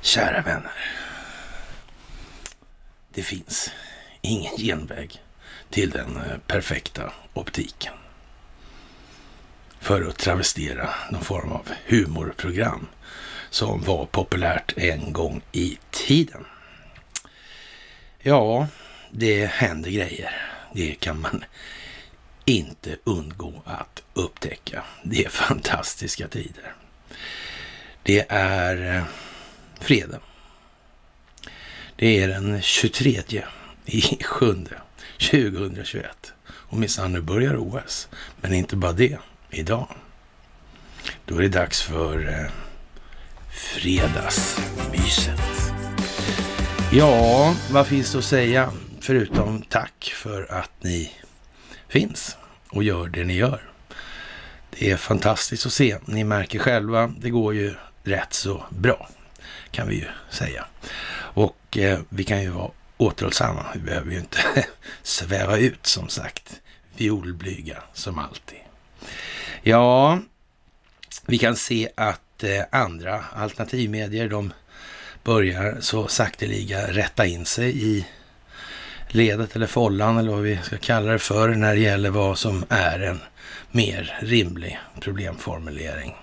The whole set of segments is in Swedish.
Kära vänner, det finns ingen genväg till den perfekta optiken. För att travestera någon form av humorprogram som var populärt en gång i tiden. Ja, det händer grejer. Det kan man inte undgå att upptäcka. Det är fantastiska tider. Det är fredag. Det är den 23/7 2021. Och minsann, nu börjar OS. Men inte bara det. Idag. Då är det dags för fredagsmyset. Ja, vad finns det att säga? Förutom tack för att ni finns och gör det ni gör. Det är fantastiskt att se. Ni märker själva, det går ju rätt så bra, kan vi ju säga. Och vi kan ju vara återhållsamma. Vi behöver ju inte sväva ut, som sagt. Violblyga som alltid. Ja, vi kan se att andra alternativmedier, de börjar så sakteliga rätta in sig i ledet eller follan eller vad vi ska kalla det för när det gäller vad som är en mer rimlig problemformulering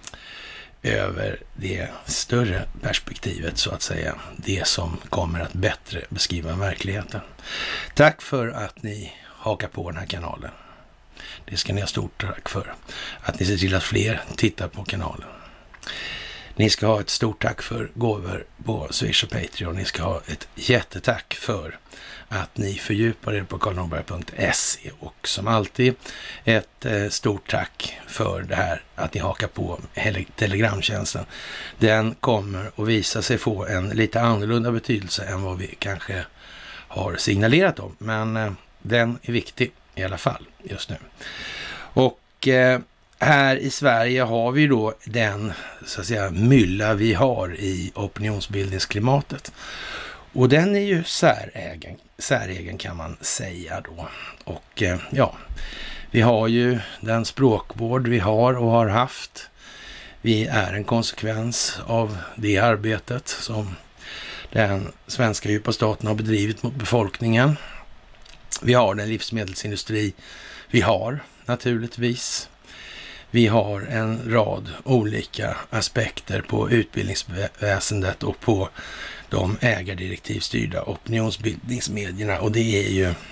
över det större perspektivet, så att säga. Det som kommer att bättre beskriva verkligheten. Tack för att ni hakar på den här kanalen. Det ska ni ha stort tack för. Att ni ser till att fler tittar på kanalen. Ni ska ha ett stort tack för gåvor på Swish och Patreon. Ni ska ha ett jättetack för att ni fördjupar er på karlnorberg.se. Och som alltid ett stort tack för det här att ni hakar på telegramtjänsten. Den kommer att visa sig få en lite annorlunda betydelse än vad vi kanske har signalerat om. Men den är viktig i alla fall just nu. Och här i Sverige har vi då den, så att säga, mylla vi har i opinionsbildningsklimatet. Och den är ju säregen kan man säga då. Och ja, vi har ju den språkvård vi har och har haft. Vi är en konsekvens av det arbetet som den svenska djupa staten har bedrivit mot befolkningen. Vi har den livsmedelsindustri vi har naturligtvis. Vi har en rad olika aspekter på utbildningsväsendet och på de ägardirektivstyrda opinionsbildningsmedierna. Och det är ju,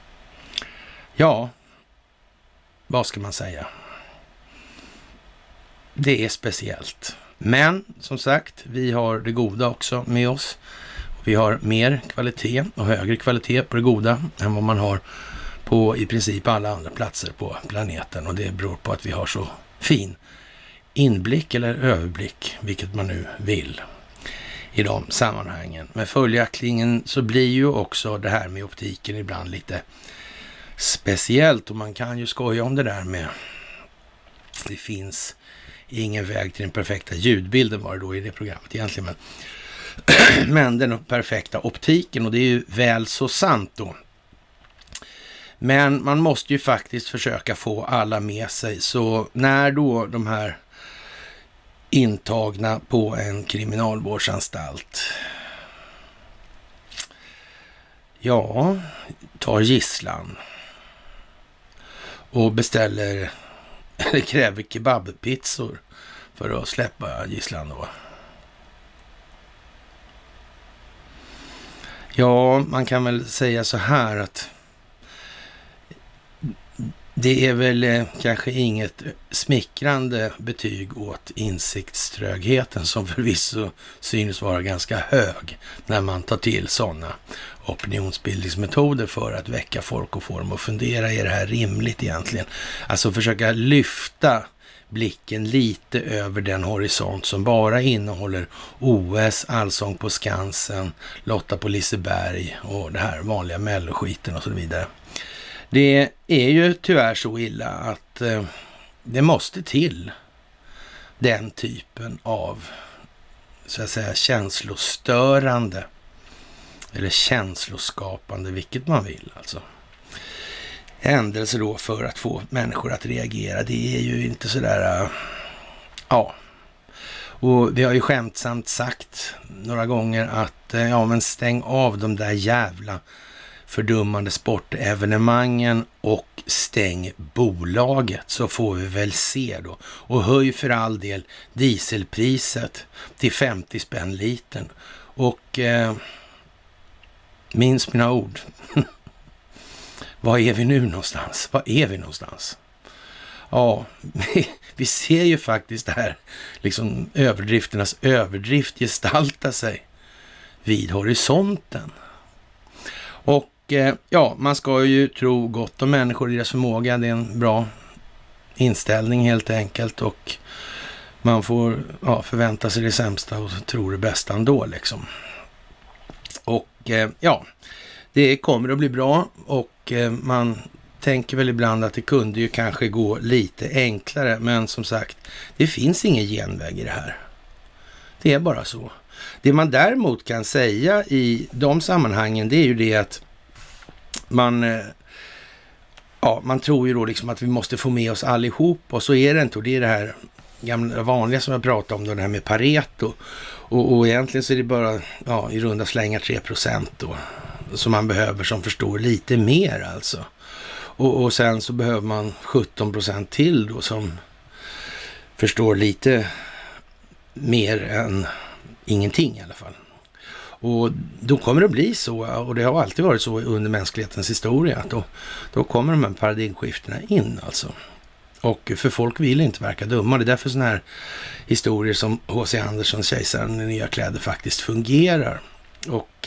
ja, vad ska man säga? Det är speciellt. Men som sagt, vi har det goda också med oss. Vi har mer kvalitet och högre kvalitet på det goda än vad man har på i princip alla andra platser på planeten. Och det beror på att vi har så fin inblick eller överblick, vilket man nu vill, i de sammanhangen. Men följaktligen så blir ju också det här med optiken ibland lite speciellt. Och man kan ju skoja om det där med det finns ingen väg till den perfekta ljudbilden, var det då i det programmet egentligen. Men den perfekta optiken, och det är ju väl så sant då. Men man måste ju faktiskt försöka få alla med sig. Så när då de här intagna på en kriminalvårdsanstalt, ja, tar gisslan och beställer eller kräver kebabpizzor för att släppa gisslan då. Ja, man kan väl säga så här att det är väl kanske inget smickrande betyg åt insiktströgheten, som förvisso synes vara ganska hög när man tar till sådana opinionsbildningsmetoder för att väcka folk och få dem att fundera, är det här rimligt egentligen? Alltså försöka lyfta blicken lite över den horisont som bara innehåller OS, Allsång på Skansen, Lotta på Liseberg och det här vanliga melloskiten och så vidare. Det är ju tyvärr så illa att det måste till den typen av, så att säga, känslostörande eller känsloskapande, vilket man vill alltså, händelser då för att få människor att reagera. Det är ju inte sådär, ja. Och vi har ju skämtsamt sagt några gånger att ja, men stäng av de där jävla fördummande sportevenemangen och stäng bolaget, så får vi väl se då. Och höj för all del dieselpriset till 50 spänn litern. Och minns mina ord. Var är vi nu någonstans? Var är vi någonstans? Ja, vi ser ju faktiskt det här liksom överdrifternas överdrift gestalta sig vid horisonten. Och ja, man ska ju tro gott om människor och deras förmåga. Det är en bra inställning helt enkelt, och man får förvänta sig det sämsta och tro det bästa ändå liksom. Och ja, det kommer att bli bra, och man tänker väl ibland att det kunde ju kanske gå lite enklare, men som sagt, det finns ingen genväg i det här. Det är bara så. Det man däremot kan säga i de sammanhangen, det är ju det att man tror ju då liksom att vi måste få med oss allihop, och så är det inte. Och det är det här gamla vanliga som jag pratade om då, det här med Pareto. Och egentligen så är det bara i runda slängar 3% då som man behöver, som förstår lite mer alltså. Och sen så behöver man 17% till då som förstår lite mer än ingenting i alla fall. Och då kommer det bli så, och det har alltid varit så under mänsklighetens historia, att då kommer de här paradigmskiftena in alltså. Och för folk vill inte verka dumma. Det är därför sådana här historier som H.C. Andersens Kejsaren i nya kläder faktiskt fungerar. Och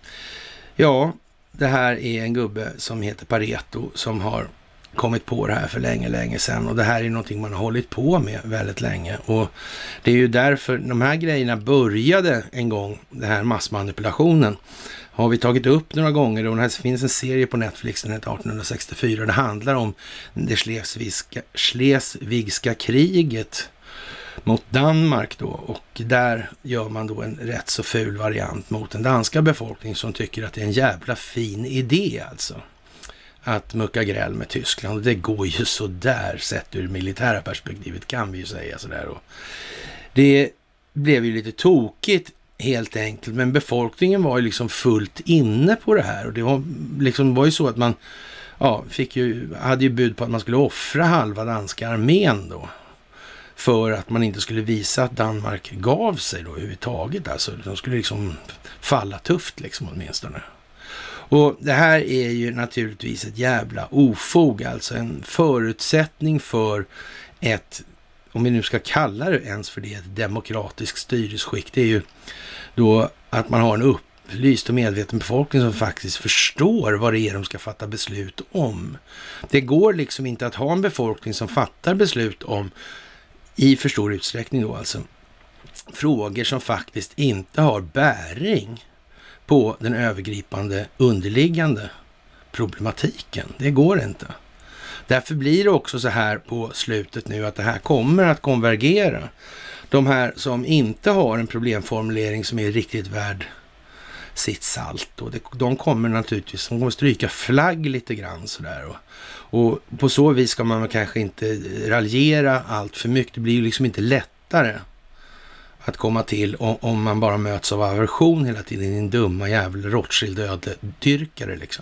ja, det här är en gubbe som heter Pareto som har kommit på det här för länge sedan. Och det här är någonting man har hållit på med väldigt länge. Och det är ju därför de här grejerna började en gång, den här massmanipulationen. Har vi tagit upp några gånger, och det finns en serie på Netflix, den heter 1864. Det handlar om det Schleswigska kriget mot Danmark då, och där gör man då en rätt så ful variant mot den danska befolkningen som tycker att det är en jävla fin idé alltså att mucka gräl med Tyskland. Och det går ju så där sett ur militära perspektivet, kan vi ju säga sådär. Och det blev ju lite tokigt helt enkelt, men befolkningen var ju liksom fullt inne på det här, och det var ju så att man hade ju bud på att man skulle offra halva danska armén då för att man inte skulle visa att Danmark gav sig då överhuvudtaget. Alltså de skulle liksom falla tufft liksom åtminstone. Och det här är ju naturligtvis ett jävla ofog, alltså en förutsättning för ett, om vi nu ska kalla det ens för det, ett demokratiskt styrelseskick. Det är ju då att man har en upplyst och medveten befolkning som faktiskt förstår vad det är de ska fatta beslut om. Det går liksom inte att ha en befolkning som fattar beslut om, i för stor utsträckning då alltså, frågor som faktiskt inte har bäring på den övergripande underliggande problematiken. Det går inte. Därför blir det också så här på slutet nu att det här kommer att konvergera. De här som inte har en problemformulering som är riktigt värd sitt salt. Och de kommer naturligtvis, de kommer stryka flagg lite grann sådär. Och på så vis ska man kanske inte raljera allt för mycket. Det blir ju liksom inte lättare att komma till om man bara möts av aversion hela tiden. Din dumma jävel Rothschild-dyrkare liksom.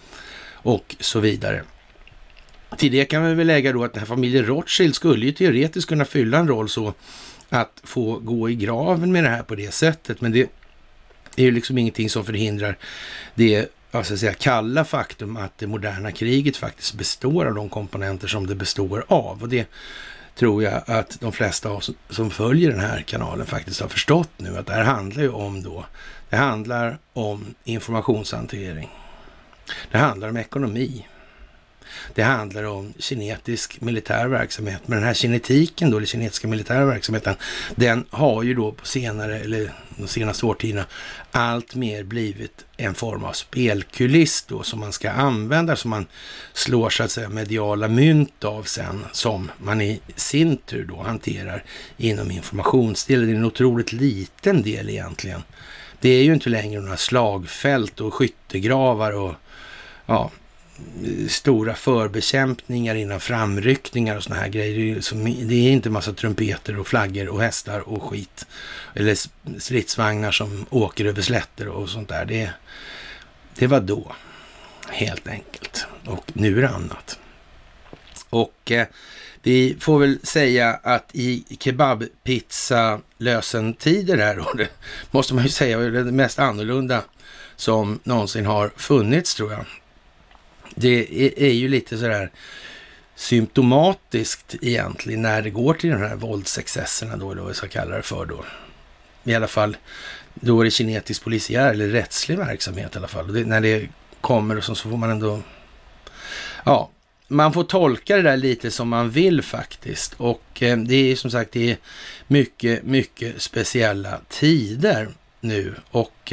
Och så vidare. Till det kan vi väl lägga då att den här familjen Rothschild skulle ju teoretiskt kunna fylla en roll så att få gå i graven med det här på det sättet. Men det är ju liksom ingenting som förhindrar det, kalla faktum att det moderna kriget faktiskt består av de komponenter som det består av. Och det tror jag att de flesta av oss som följer den här kanalen faktiskt har förstått nu, att det här handlar ju om då, det handlar om informationshantering. Det handlar om ekonomi. Det handlar om kinetisk militär verksamhet. Men den här kinetiken då, eller kinetiska militära verksamheten, den har ju då på senare, eller de senaste årtiderna, allt mer blivit en form av spelkuliss då som man ska använda, som man slår så att säga mediala mynt av sen, som man i sin tur då hanterar inom informationsdelen. Det är en otroligt liten del egentligen. Det är ju inte längre några slagfält och skyttegravar och stora förbekämpningar innan framryckningar och såna här grejer. Det är inte massa trumpeter och flaggor och hästar och skit. Eller stridsvagnar som åker över slätter och sånt där. Det var då, helt enkelt. Och nu är det annat. Och vi får väl säga att i kebabpizza-lösentider här, och det måste man ju säga är det mest annorlunda som någonsin har funnits, tror jag. Det är ju lite sådär symptomatiskt egentligen när det går till de här våldsexcesserna då, eller vad jag ska kalla det för då. I alla fall då är det kinetisk polisiär eller rättslig verksamhet i alla fall. Och när det kommer och så får man ändå, ja, man får tolka det där lite som man vill faktiskt. Och det är som sagt, det är mycket, mycket speciella tider nu. Och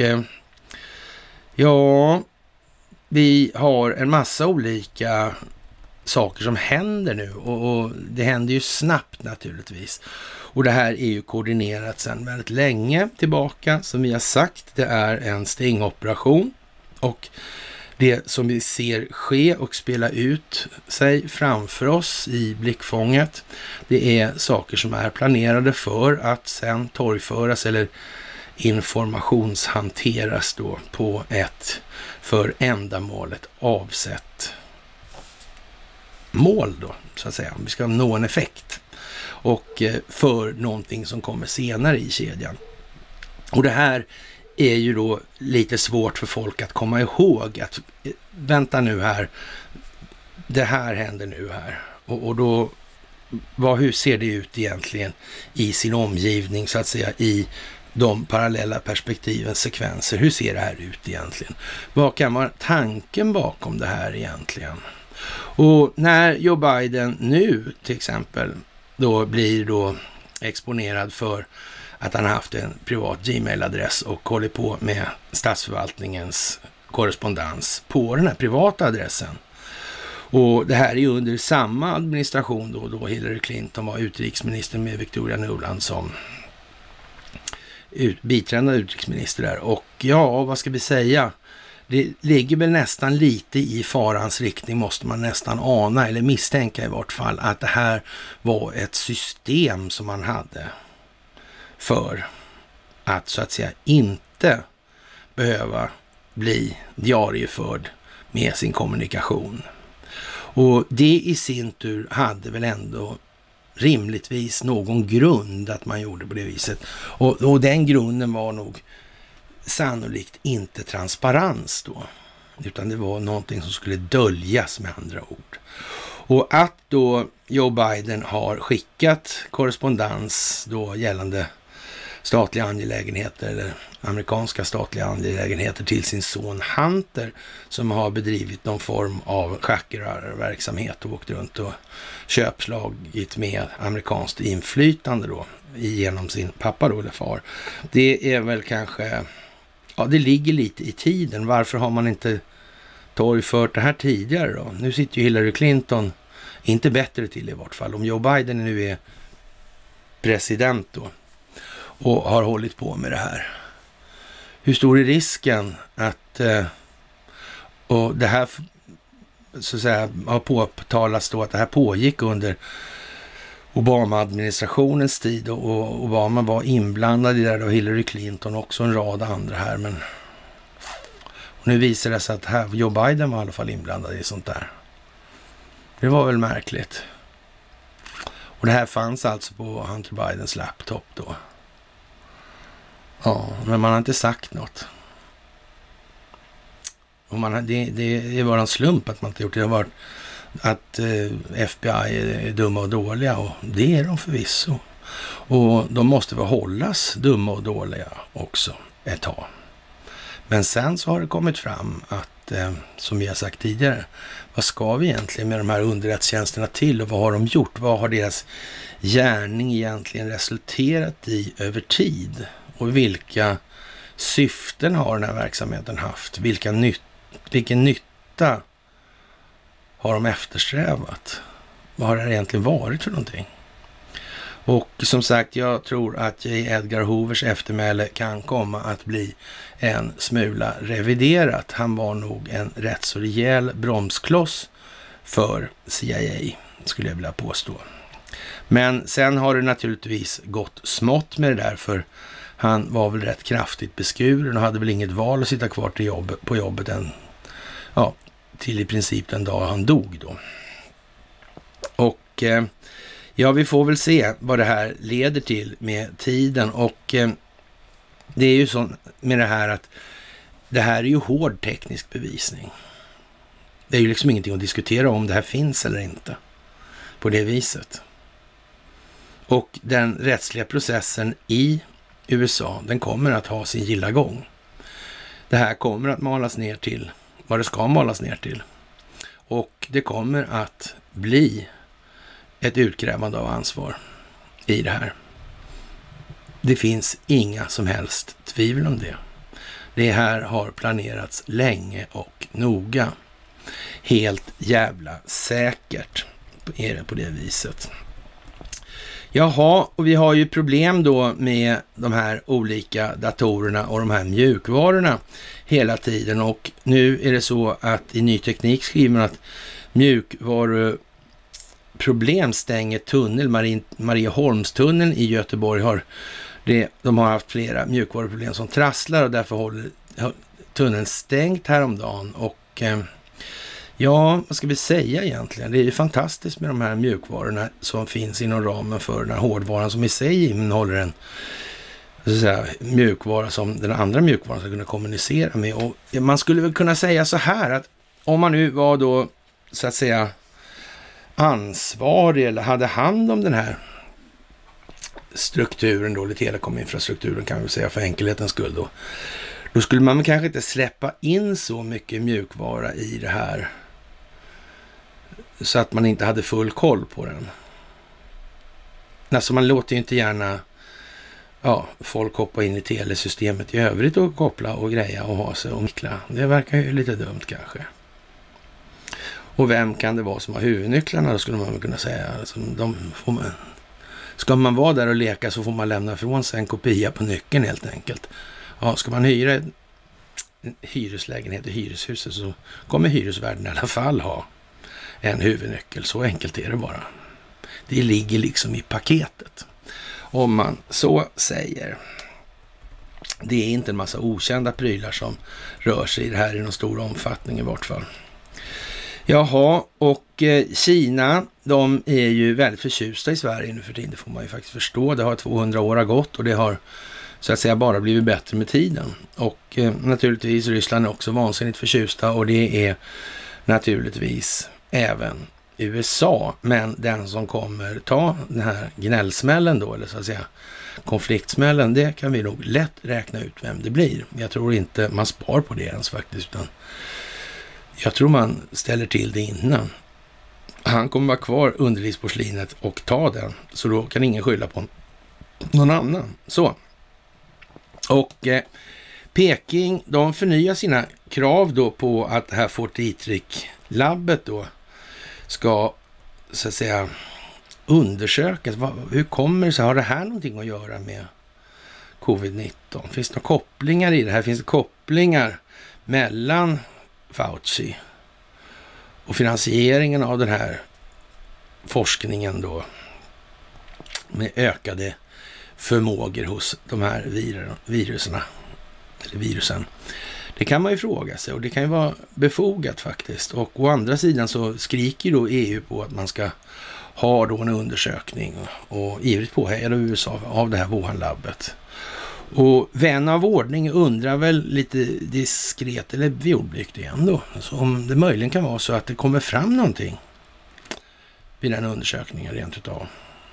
ja, vi har en massa olika saker som händer nu. Och det händer ju snabbt naturligtvis. Och det här är ju koordinerat sedan väldigt länge tillbaka. Som vi har sagt, det är en stingoperation. Och det som vi ser ske och spela ut sig framför oss i blickfånget, det är saker som är planerade för att sen torgföras eller informationshanteras då på ett för ändamålet avsett mål då, så att säga. Vi ska nå en effekt och för någonting som kommer senare i kedjan. Och det här är ju då lite svårt för folk att komma ihåg att vänta nu här, det här händer nu här. Och då, hur ser det ut egentligen i sin omgivning, så att säga, i de parallella perspektivens sekvenser? Hur ser det här ut egentligen? Vad kan vara tanken bakom det här egentligen? Och när Joe Biden nu till exempel då blir då exponerad för att han har haft en privat Gmail-adress och håller på med statsförvaltningens korrespondens på den här privata adressen. Och det här är ju under samma administration då Hillary Clinton var utrikesminister med Victoria Nuland som biträdande utrikesminister där. Och ja, vad ska vi säga? Det ligger väl nästan lite i farans riktning, måste man nästan ana eller misstänka i vart fall, att det här var ett system som man hade för att så att säga inte behöva bli diarieförd med sin kommunikation. Och det i sin tur hade väl ändå rimligtvis någon grund att man gjorde på det viset. Och den grunden var nog sannolikt inte transparens då, utan det var någonting som skulle döljas, med andra ord. Och att då Joe Biden har skickat korrespondens då gällande statliga angelägenheter eller amerikanska statliga angelägenheter till sin son Hunter, som har bedrivit någon form av schackerverksamhet och åkt runt och köpslagit med amerikanskt inflytande då genom sin pappa då, eller far. Det är väl kanske, ja, det ligger lite i tiden. Varför har man inte torgfört det här tidigare då? Nu sitter ju Hillary Clinton inte bättre till i vart fall. Om Joe Biden nu är president då och har hållit på med det här, hur stor är risken att och det här så att säga har påtalats då att det här pågick under Obama-administrationens tid, och Obama var inblandad i det där, och Hillary Clinton också, en rad andra här, men och nu visar det sig att här, Joe Biden var i alla fall inblandad i sånt där. Det var väl märkligt. Och det här fanns alltså på Hunter Bidens laptop då. Ja, men man har inte sagt något. Och det var en slump att man inte gjort det. Det har varit att FBI är dumma och dåliga, och det är de förvisso. Och de måste väl hållas dumma och dåliga också ett tag. Men sen så har det kommit fram att, som vi har sagt tidigare, vad ska vi egentligen med de här underrättelsetjänsterna till, och vad har de gjort? Vad har deras gärning egentligen resulterat i över tid? Och vilka syften har den här verksamheten haft? Vilken nytta har de eftersträvat? Vad har det egentligen varit för någonting? Och som sagt, jag tror att J. Edgar Hoovers eftermäle kan komma att bli en smula reviderat. Han var nog en rätt så rejäl bromskloss för CIA, skulle jag vilja påstå. Men sen har det naturligtvis gått smått med det där, för han var väl rätt kraftigt beskuren och hade väl inget val att sitta kvar på jobbet till i princip den dag han dog då. Och ja, vi får väl se vad det här leder till med tiden. Och det är ju så med det här att det här är ju hård teknisk bevisning. Det är ju liksom ingenting att diskutera om det här finns eller inte på det viset. Och den rättsliga processen i USA, den kommer att ha sin gilla gång. Det här kommer att malas ner till vad det ska malas ner till. Och det kommer att bli ett utkrävande av ansvar i det här. Det finns inga som helst tvivel om det. Det här har planerats länge och noga. Helt jävla säkert är det på det viset. Jaha, och vi har ju problem då med de här olika datorerna och de här mjukvarorna hela tiden. Och nu är det så att i Ny Teknik skriver man att mjukvaruproblem stänger tunnel. Marieholmstunneln i Göteborg de har haft flera mjukvaruproblem som trasslar och därför håller tunneln stängt häromdagen. Och ja, vad ska vi säga egentligen? Det är ju fantastiskt med de här mjukvarorna som finns inom ramen för den här hårdvaran som i sig innehåller en så att säga, mjukvara som den andra mjukvaran ska kunna kommunicera med. Och man skulle väl kunna säga så här att om man nu var då så att säga ansvarig eller hade hand om den här strukturen då, eller telekominfrastrukturen kan vi säga för enkelhetens skull då skulle man kanske inte släppa in så mycket mjukvara i det här så att man inte hade full koll på den. Alltså man låter ju inte gärna folk hoppa in i telesystemet i övrigt och koppla och greja och ha sig och mikla. Det verkar ju lite dumt kanske. Och vem kan det vara som har huvudnycklarna då, skulle man väl kunna säga. Alltså, ska man vara där och leka så får man lämna ifrån sig en kopia på nyckeln helt enkelt. Ja, ska man hyra en hyreslägenhet i hyreshuset så kommer hyresvärden i alla fall ha en huvudnyckel. Så enkelt är det bara. Det ligger liksom i paketet, om man så säger. Det är inte en massa okända prylar som rör sig i det här i någon stor omfattning i vart fall. Jaha, och Kina, de är ju väldigt förtjusta i Sverige nu för tiden, det får man ju faktiskt förstå. Det har 200 år gått och det har så att säga bara blivit bättre med tiden. Och naturligtvis Ryssland är också vansinnigt förtjusta och det är naturligtvis även USA. Men den som kommer ta den här gnällsmällen då, eller så att säga konfliktsmällen, det kan vi nog lätt räkna ut vem det blir. Jag tror inte man spar på det ens faktiskt, utan jag tror man ställer till det innan. Han kommer vara kvar underlivsporslinet och ta den, så då kan ingen skylla på någon annan. Så. Och Peking, de förnyar sina krav då på att det här Fort Detrick-labbet då ska så att säga undersökas. Hur kommer det sig? Har det här någonting att göra med covid-19? Finns det några kopplingar i det här? Finns det kopplingar mellan Fauci och finansieringen av den här forskningen då med ökade förmågor hos de här virusen? Det kan man ju fråga sig och det kan ju vara befogat faktiskt. Och å andra sidan så skriker då EU på att man ska ha då en undersökning och ivrigt påhejad av USA av det här Wuhan-labbet. Och vän av ordning undrar väl lite diskret eller vildblygt igen då, så om det möjligen kan vara så att det kommer fram någonting vid den undersökningen rent utav.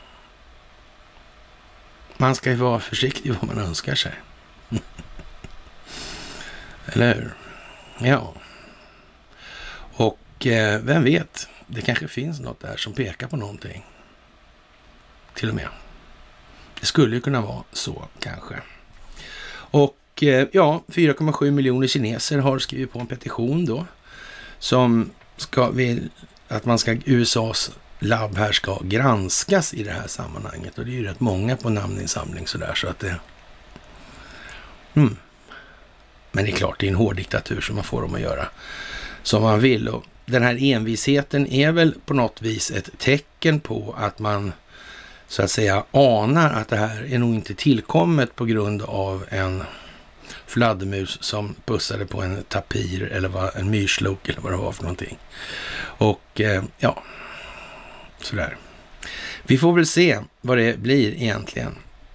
Man ska ju vara försiktig vad man önskar sig. Eller hur? Ja. Och vem vet, det kanske finns något där som pekar på någonting. Till och med. Det skulle ju kunna vara så kanske. Och 4,7 miljoner kineser har skrivit på en petition då som vill att man ska USAs labb här ska granskas i det här sammanhanget. Och det är ju rätt många på namninsamling sådär, så att det... Men det är klart, det är en hård diktatur som man får dem att göra som man vill. Och den här envisheten är väl på något vis ett tecken på att man så att säga anar att det här är nog inte tillkommet på grund av en fladdermus som pussade på en tapir eller en myrslok eller vad det var för någonting. Och ja, sådär. Vi får väl se vad det blir egentligen.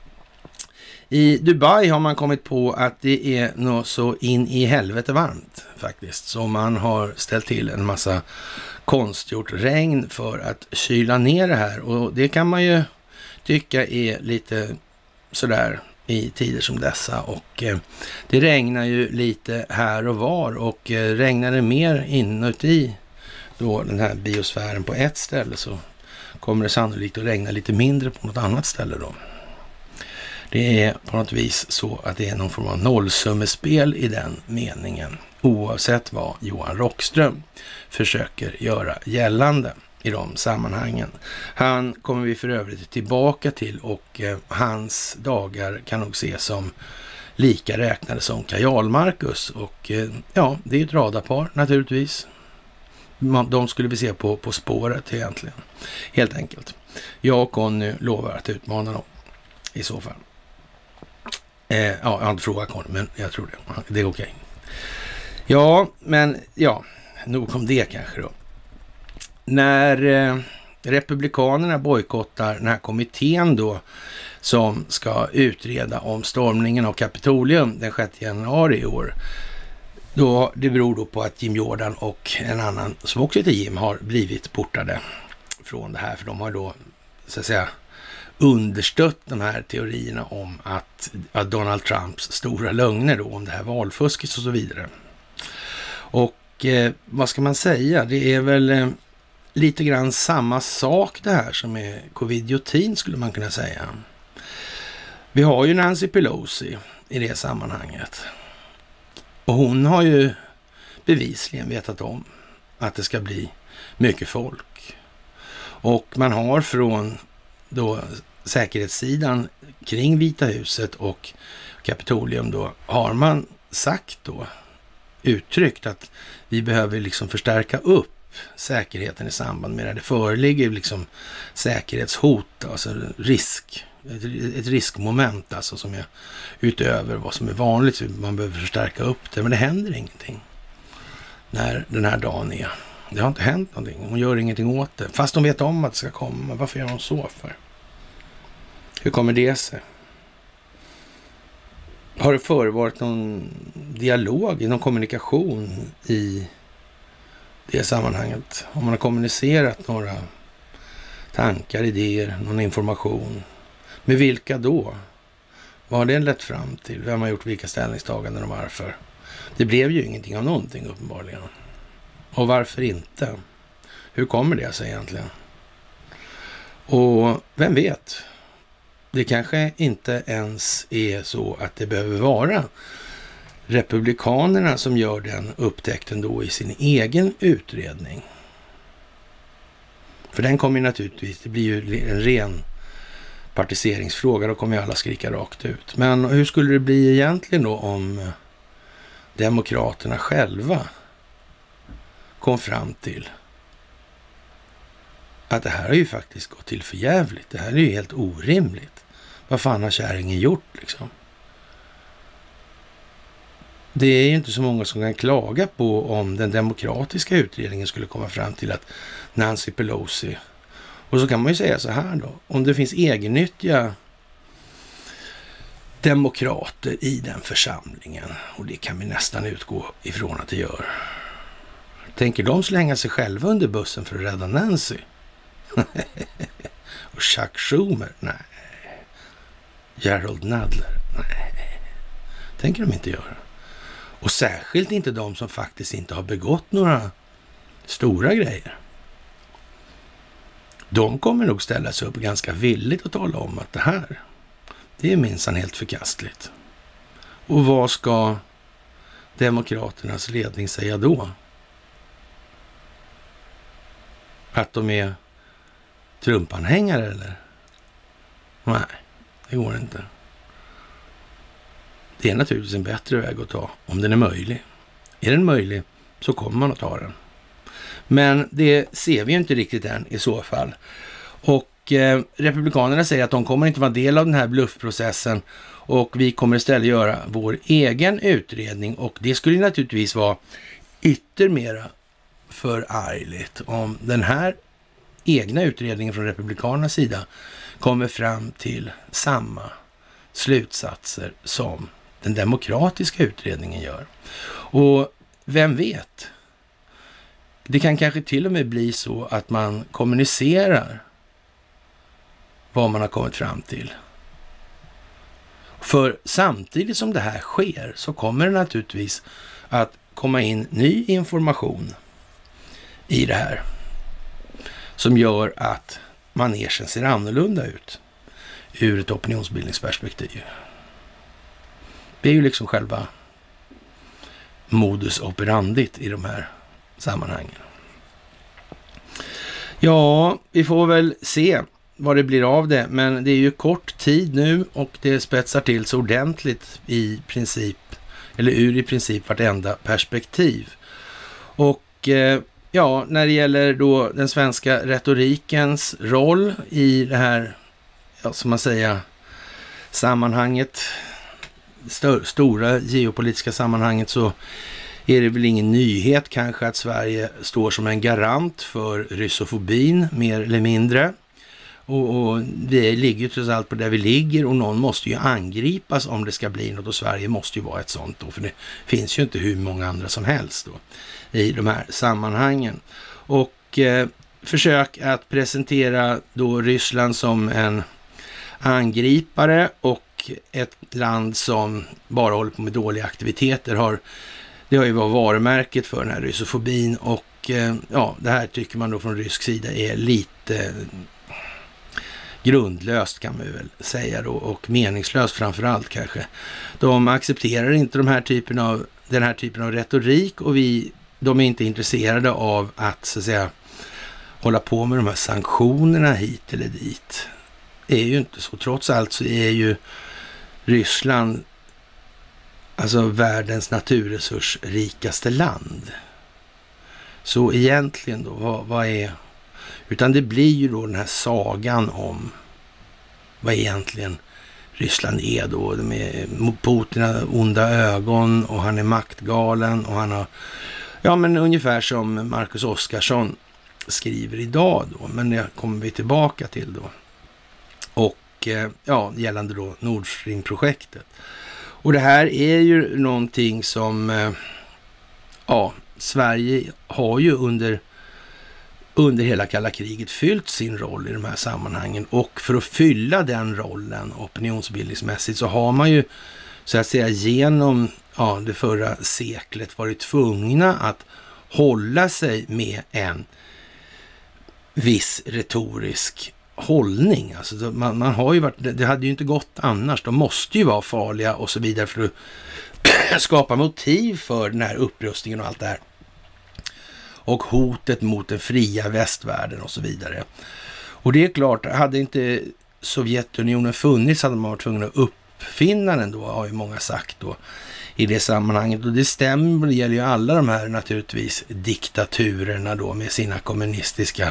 I Dubai har man kommit på att det är nog så in i helvete varmt faktiskt. Så man har ställt till en massa konstgjort regn för att kyla ner det här. Och det kan man ju tycka är lite sådär i tider som dessa. Och det regnar ju lite här och var. Och regnar det mer inuti då den här biosfären på ett ställe, så kommer det sannolikt att regna lite mindre på något annat ställe då. Det är på något vis så att det är någon form av nollsummespel i den meningen, oavsett vad Johan Rockström försöker göra gällande i de sammanhangen. Han kommer vi för övrigt tillbaka till, och hans dagar kan nog ses som lika räknade som Kajal Marcus. Och ja, det är ett radarpar naturligtvis. De skulle vi se på spåret egentligen, helt enkelt. Jag och Conny lovar att utmana dem i så fall. Ja, jag har inte frågat Conny, men jag tror det är okej. Ja, men ja, nog om det kanske då. När republikanerna bojkottar den här kommittén då som ska utreda om stormningen av Kapitolium den 6 januari i år, då det beror då på att Jim Jordan och en annan som också heter Jim har blivit portade från det här, för de har då så att säga understött de här teorierna om att Donald Trumps stora lögner då om det här valfusket och så vidare. Och vad ska man säga? Det är väl lite grann samma sak det här som är covidiotin, skulle man kunna säga. Vi har ju Nancy Pelosi i det sammanhanget. Och hon har ju bevisligen vetat om att det ska bli mycket folk. Och man har från då säkerhetssidan kring Vita huset och Kapitolium då, har man sagt då, uttryckt att vi behöver liksom förstärka upp säkerheten i samband med det. Det föreligger liksom säkerhetshot, alltså ett riskmoment alltså som är utöver vad som är vanligt. Man behöver förstärka upp det, men det händer ingenting när den här dagen är. Det har inte hänt någonting. Hon gör ingenting åt det. Fast de vet om att det ska komma. Varför gör hon så för? Hur kommer det sig? Har det förevarit någon dialog, någon kommunikation i det sammanhanget? Om man har kommunicerat några tankar, idéer, någon information. Med vilka då? Vad har det lett fram till? Vem har gjort vilka ställningstaganden och varför? Det blev ju ingenting av någonting uppenbarligen. Och varför inte? Hur kommer det sig egentligen? Och vem vet? Det kanske inte ens är så att det behöver vara republikanerna som gör den upptäckten då i sin egen utredning. För den kommer ju naturligtvis, det blir ju en ren partiseringsfråga, då kommer ju alla skrika rakt ut. Men hur skulle det bli egentligen då om demokraterna själva kom fram till att det här har ju faktiskt gått till för jävligt. Det här är ju helt orimligt. Vad fan har kärringen gjort liksom? Det är ju inte så många som kan klaga på om den demokratiska utredningen skulle komma fram till att Nancy Pelosi, och så kan man ju säga så här då, om det finns egennyttiga demokrater i den församlingen, och det kan vi nästan utgå ifrån att det gör. Tänker de slänga sig själva under bussen för att rädda Nancy? Och Chuck Schumer? Nej. Gerald Nadler? Nej. Tänker de inte göra. Och särskilt inte de som faktiskt inte har begått några stora grejer. De kommer nog ställa sig upp ganska villigt och tala om att det här, det är minsann helt förkastligt. Och vad ska demokraternas ledning säga då? Att de är Trump-anhängare eller? Nej, det går inte. Det är naturligtvis en bättre väg att ta om den är möjlig. Är den möjlig så kommer man att ta den. Men det ser vi ju inte riktigt än i så fall. Och republikanerna säger att de kommer inte vara del av den här bluffprocessen och vi kommer istället göra vår egen utredning och det skulle naturligtvis vara yttermera förargligt om den här egna utredningen från republikanernas sida kommer fram till samma slutsatser som den demokratiska utredningen gör. Och vem vet? Det kan kanske till och med bli så att man kommunicerar vad man har kommit fram till. För samtidigt som det här sker så kommer det naturligtvis att komma in ny information i det här som gör att manegen ser annorlunda ut ur ett opinionsbildningsperspektiv. Det är ju liksom själva modus operandit i de här sammanhangen. Ja, vi får väl se vad det blir av det, men det är ju kort tid nu och det spetsar till så ordentligt i princip, eller ur i princip vartenda perspektiv. Och ja, när det gäller då den svenska retorikens roll i det här, ja, som man säger, sammanhanget, stora geopolitiska sammanhanget, så är det väl ingen nyhet kanske att Sverige står som en garant för ryssofobin, mer eller mindre. Och vi ligger ju trots allt på där vi ligger och någon måste ju angripas om det ska bli något och Sverige måste ju vara ett sånt då, för det finns ju inte hur många andra som helst då i de här sammanhangen. Och försök att presentera då Ryssland som en angripare och ett land som bara håller på med dåliga aktiviteter det har ju varit varumärket för den här ryssofobin och ja, det här tycker man då från rysk sida är lite grundlöst kan man väl säga då och meningslöst framförallt kanske. De accepterar inte den här typen av retorik och de är inte intresserade av att så att säga hålla på med de här sanktionerna hit eller dit. Det är ju inte så. Trots allt så är ju Ryssland alltså världens naturresursrikaste land. Så egentligen då, vad är... Utan det blir ju då den här sagan om vad egentligen Ryssland är då. Putin har onda ögon och han är maktgalen och han har... Ja, men ungefär som Marcus Oskarsson skriver idag då. Men det kommer vi tillbaka till då. Och ja, gällande då Nord Stream-projektet. Och det här är ju någonting som ja, Sverige har ju under hela kalla kriget fyllt sin roll i de här sammanhangen och för att fylla den rollen opinionsbildningsmässigt så har man ju så att säga genom det förra seklet varit tvungna att hålla sig med en viss retorisk hållning. Alltså man har ju varit, det hade ju inte gått annars. De måste ju vara farliga och så vidare för att skapa motiv för den här upprustningen och allt det här. Och hotet mot den fria västvärlden och så vidare. Och det är klart, hade inte Sovjetunionen funnits hade man varit tvungen att uppfinna den då, har ju många sagt då i det sammanhanget. Och det stämmer, det gäller ju alla de här naturligtvis diktaturerna då med sina kommunistiska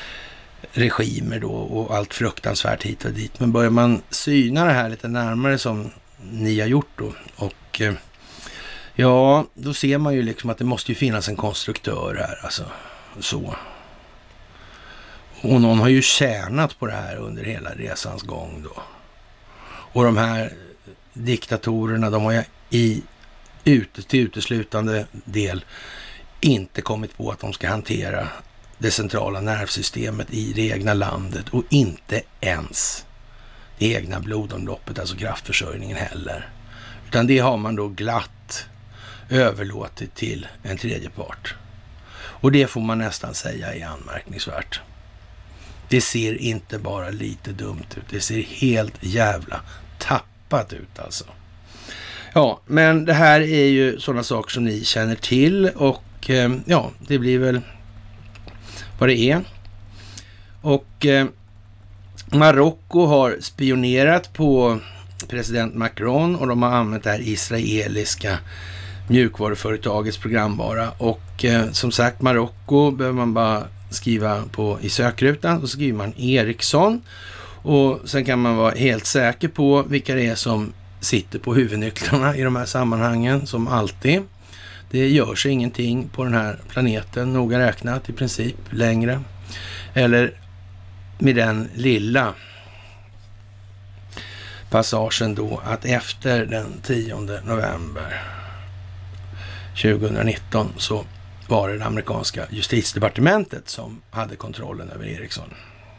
regimer då och allt fruktansvärt hit och dit. Men börjar man syna det här lite närmare som ni har gjort då och ja, då ser man ju liksom att det måste ju finnas en konstruktör här alltså så. Och någon har ju tjänat på det här under hela resans gång då. Och de här diktatorerna, de har ju till uteslutande del inte kommit på att de ska hantera det centrala nervsystemet i det egna landet och inte ens det egna blodomloppet, alltså kraftförsörjningen heller. Utan det har man då glatt överlåtit till en tredje part. Och det får man nästan säga är anmärkningsvärt. Det ser inte bara lite dumt ut, det ser helt jävla tappat ut alltså. Ja, men det här är ju sådana saker som ni känner till och ja, det blir väl vad det är. Och Marocko har spionerat på president Macron och de har använt det här israeliska mjukvaruföretagets programvara. Och som sagt, Marocko behöver man bara skriva på i sökrutan och så skriver man Ericsson. Och sen kan man vara helt säker på vilka det är som sitter på huvudnycklarna i de här sammanhangen, som alltid. Det görs ingenting på den här planeten, noga räknat i princip, längre. Eller med den lilla passagen då att efter den 10 november 2019 så var det amerikanska justitiedepartementet som hade kontrollen över Ericsson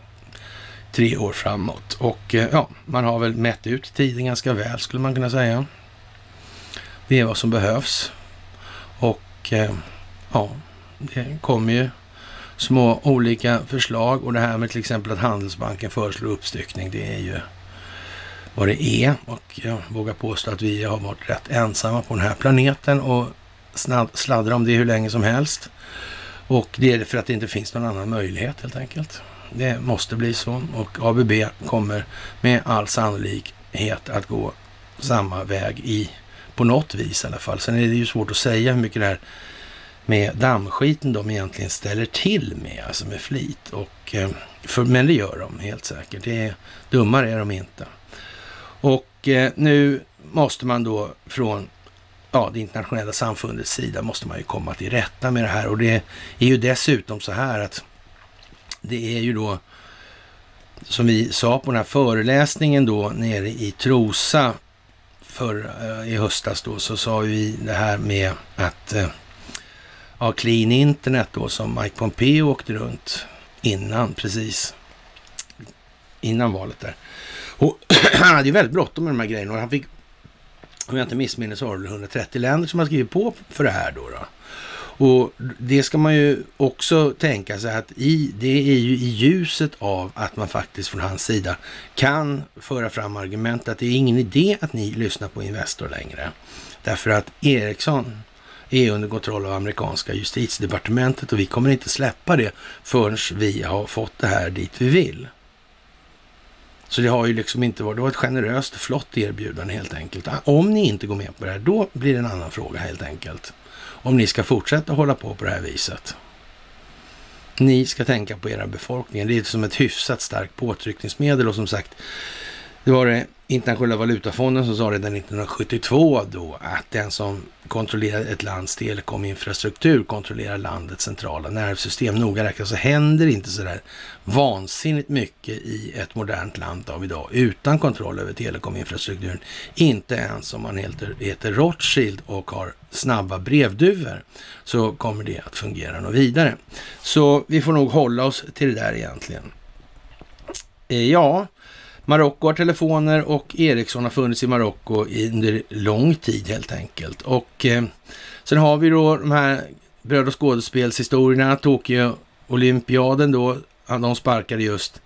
3 år framåt. Och ja, man har väl mätt ut tiden ganska väl, skulle man kunna säga. Det är vad som behövs. Och ja, det kommer ju små olika förslag. Och det här med till exempel att Handelsbanken föreslår uppstyckning, det är ju vad det är. Och jag vågar påstå att vi har varit rätt ensamma på den här planeten och sladdra om det hur länge som helst. Och det är för att det inte finns någon annan möjlighet helt enkelt. Det måste bli så, och ABB kommer med all sannolikhet att gå samma väg på något vis i alla fall. Sen är det ju svårt att säga hur mycket det här med dammskiten de egentligen ställer till med, alltså med flit. Men det gör de helt säkert. Dummare är de inte. Och nu måste man då från det internationella samfundets sida måste man ju komma till rätta med det här. Och det är ju dessutom så här att det är ju då, som vi sa på den här föreläsningen då nere i Trosa i höstas då, så sa vi det här med att clean internet då, som Mike Pompeo åkte runt precis innan valet där. Och han hade ju väldigt bråttom med de här grejerna, och han fick, om jag inte missminner så var det 130 länder som har skrivit på för det här då. Och det ska man ju också tänka sig att det är ju i ljuset av att man faktiskt från hans sida kan föra fram argument att det är ingen idé att ni lyssnar på Investor längre. Därför att Ericsson är under kontroll av amerikanska justitiedepartementet och vi kommer inte släppa det förrän vi har fått det här dit vi vill. Så det har ju liksom inte varit, det var ett generöst flott erbjudande helt enkelt. Om ni inte går med på det här, då blir det en annan fråga helt enkelt. Om ni ska fortsätta hålla på det här viset. Ni ska tänka på era befolkningar. Det är som ett hyfsat starkt påtryckningsmedel, och som sagt, det var det internationella valutafonden som sa redan 1972 då att den som kontrollerar ett lands telekominfrastruktur kontrollerar landets centrala nervsystem. Noga räknat så händer inte så där vansinnigt mycket i ett modernt land av idag utan kontroll över telekominfrastrukturen. Inte ens om man heter Rothschild och har snabba brevduvor så kommer det att fungera något vidare. Så vi får nog hålla oss till det där egentligen. Ja, Marocko har telefoner och Ericsson har funnits i Marocko under lång tid helt enkelt. Och sen har vi då de här bröd- och skådespelshistorierna, Tokyo-olympiaden då, de sparkade just